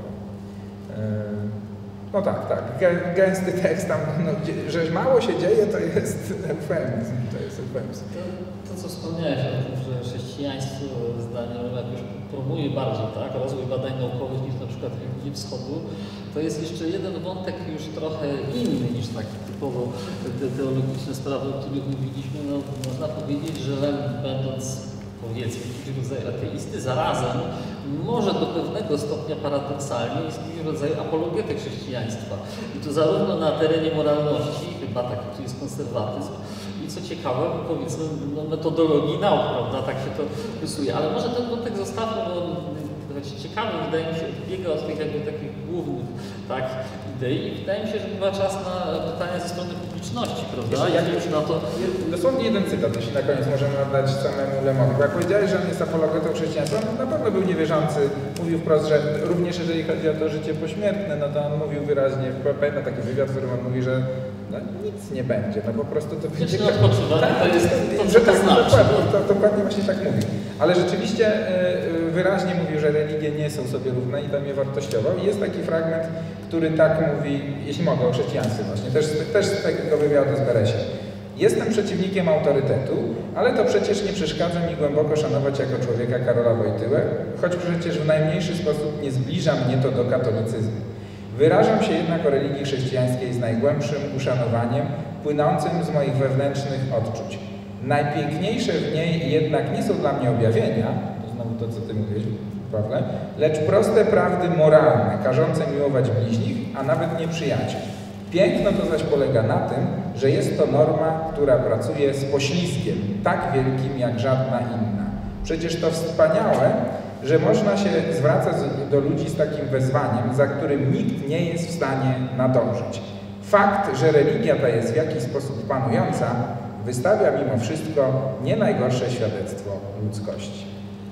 [SPEAKER 3] No tak, tak. Gęsty tekst tam, no, że mało się dzieje, to jest eufemizm. To jest eufemizm.
[SPEAKER 4] To, to, co wspomniałeś o tym, że chrześcijaństwo zdaniem jakoś promuje bardziej tak, rozwój badań naukowych niż na przykład religii wschodu, to jest jeszcze jeden wątek już trochę inny niż taki typowo te teologiczne sprawy, o których mówiliśmy. No, można powiedzieć, że Lem, będąc powiedzmy jakiś rodzaj ateisty, zarazem może do pewnego stopnia paradoksalnie jest jakiś rodzaj apologety chrześcijaństwa. I to zarówno na terenie moralności, chyba taki tu jest konserwatyzm, i co ciekawe, powiedzmy, no, metodologii nauk, prawda, tak się to rysuje. Ale może ten wątek zostawmy, bo ciekawy, wydaje mi się, odbiega od tych jakby takich głównych tak, idei i wydaje mi się, że chyba czas na pytania ze strony publiczności, prawda? Jak już na to...
[SPEAKER 3] Dosłownie jeden cytat, jeśli na koniec możemy oddać samemu Lemowi. Bo jak powiedziałeś, że on jest apologetą chrześcijaństwa, on na pewno był niewierzący. Mówił wprost, że również jeżeli chodzi o to życie pośmiertne, no to on mówił wyraźnie, pamiętam taki wywiad, w którym on mówi, że no, nic nie będzie, no po prostu to będzie...
[SPEAKER 4] Wieczne odpoczywanie to jest to, co
[SPEAKER 3] że
[SPEAKER 4] to
[SPEAKER 3] tak,
[SPEAKER 4] znaczy.
[SPEAKER 3] Dokładnie, to, dokładnie właśnie tak mówi. Ale rzeczywiście yy, wyraźnie mówił, że religie nie są sobie równe i tam je wartościował. I jest taki fragment, który tak mówi, jeśli mogę, o chrześcijaństwie właśnie, też, też z tego wywiadu z Beresiem. Jestem przeciwnikiem autorytetu, ale to przecież nie przeszkadza mi głęboko szanować jako człowieka Karola Wojtyłę, choć przecież w najmniejszy sposób nie zbliża mnie to do katolicyzmu. Wyrażam się jednak o religii chrześcijańskiej z najgłębszym uszanowaniem, płynącym z moich wewnętrznych odczuć. Najpiękniejsze w niej jednak nie są dla mnie objawienia, to znowu to, co ty mówisz, Pawle, lecz proste prawdy moralne, każące miłować bliźnich, a nawet nieprzyjaciół. Piękno to zaś polega na tym, że jest to norma, która pracuje z poślizgiem, tak wielkim jak żadna inna. Przecież to wspaniałe, że można się zwracać do ludzi z takim wezwaniem, za którym nikt nie jest w stanie nadążyć. Fakt, że religia ta jest w jakiś sposób panująca, wystawia mimo wszystko nie najgorsze świadectwo ludzkości.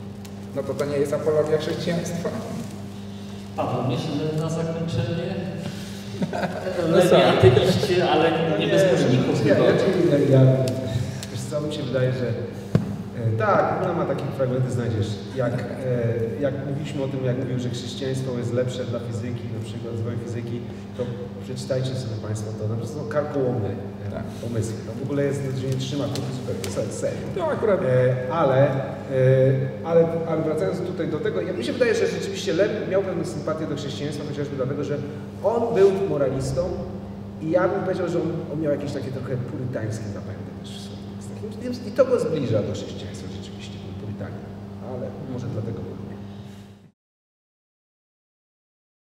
[SPEAKER 3] No to to nie jest apologia chrześcijaństwa.
[SPEAKER 4] Paweł, myślę na zakończenie lepiej ateiści, ale nie bezbożników.
[SPEAKER 1] Ja, ja, ja, ja, wiesz co, mi się wydaje, że e, tak, ona ma takie fragmenty, znajdziesz. Jak, e, jak mówiliśmy o tym, jak mówił, że chrześcijaństwo jest lepsze dla fizyki, na przykład rozwoju fizyki, to przeczytajcie sobie Państwo to. No, to są karkołomne e, tak. pomysły. To w ogóle jest, że nie trzyma to super, serio.
[SPEAKER 3] No akurat.
[SPEAKER 1] E, ale, e, ale, ale wracając tutaj do tego, ja mi się wydaje, że rzeczywiście Lem miał pewną sympatię do chrześcijaństwa, chociażby dlatego, że on był moralistą i ja bym powiedział, że on, on miał jakieś takie trochę purytańskie zapędy też w sobie. I to go zbliża do chrześcijaństwa rzeczywiście, ten purytanizm. Ale może dlatego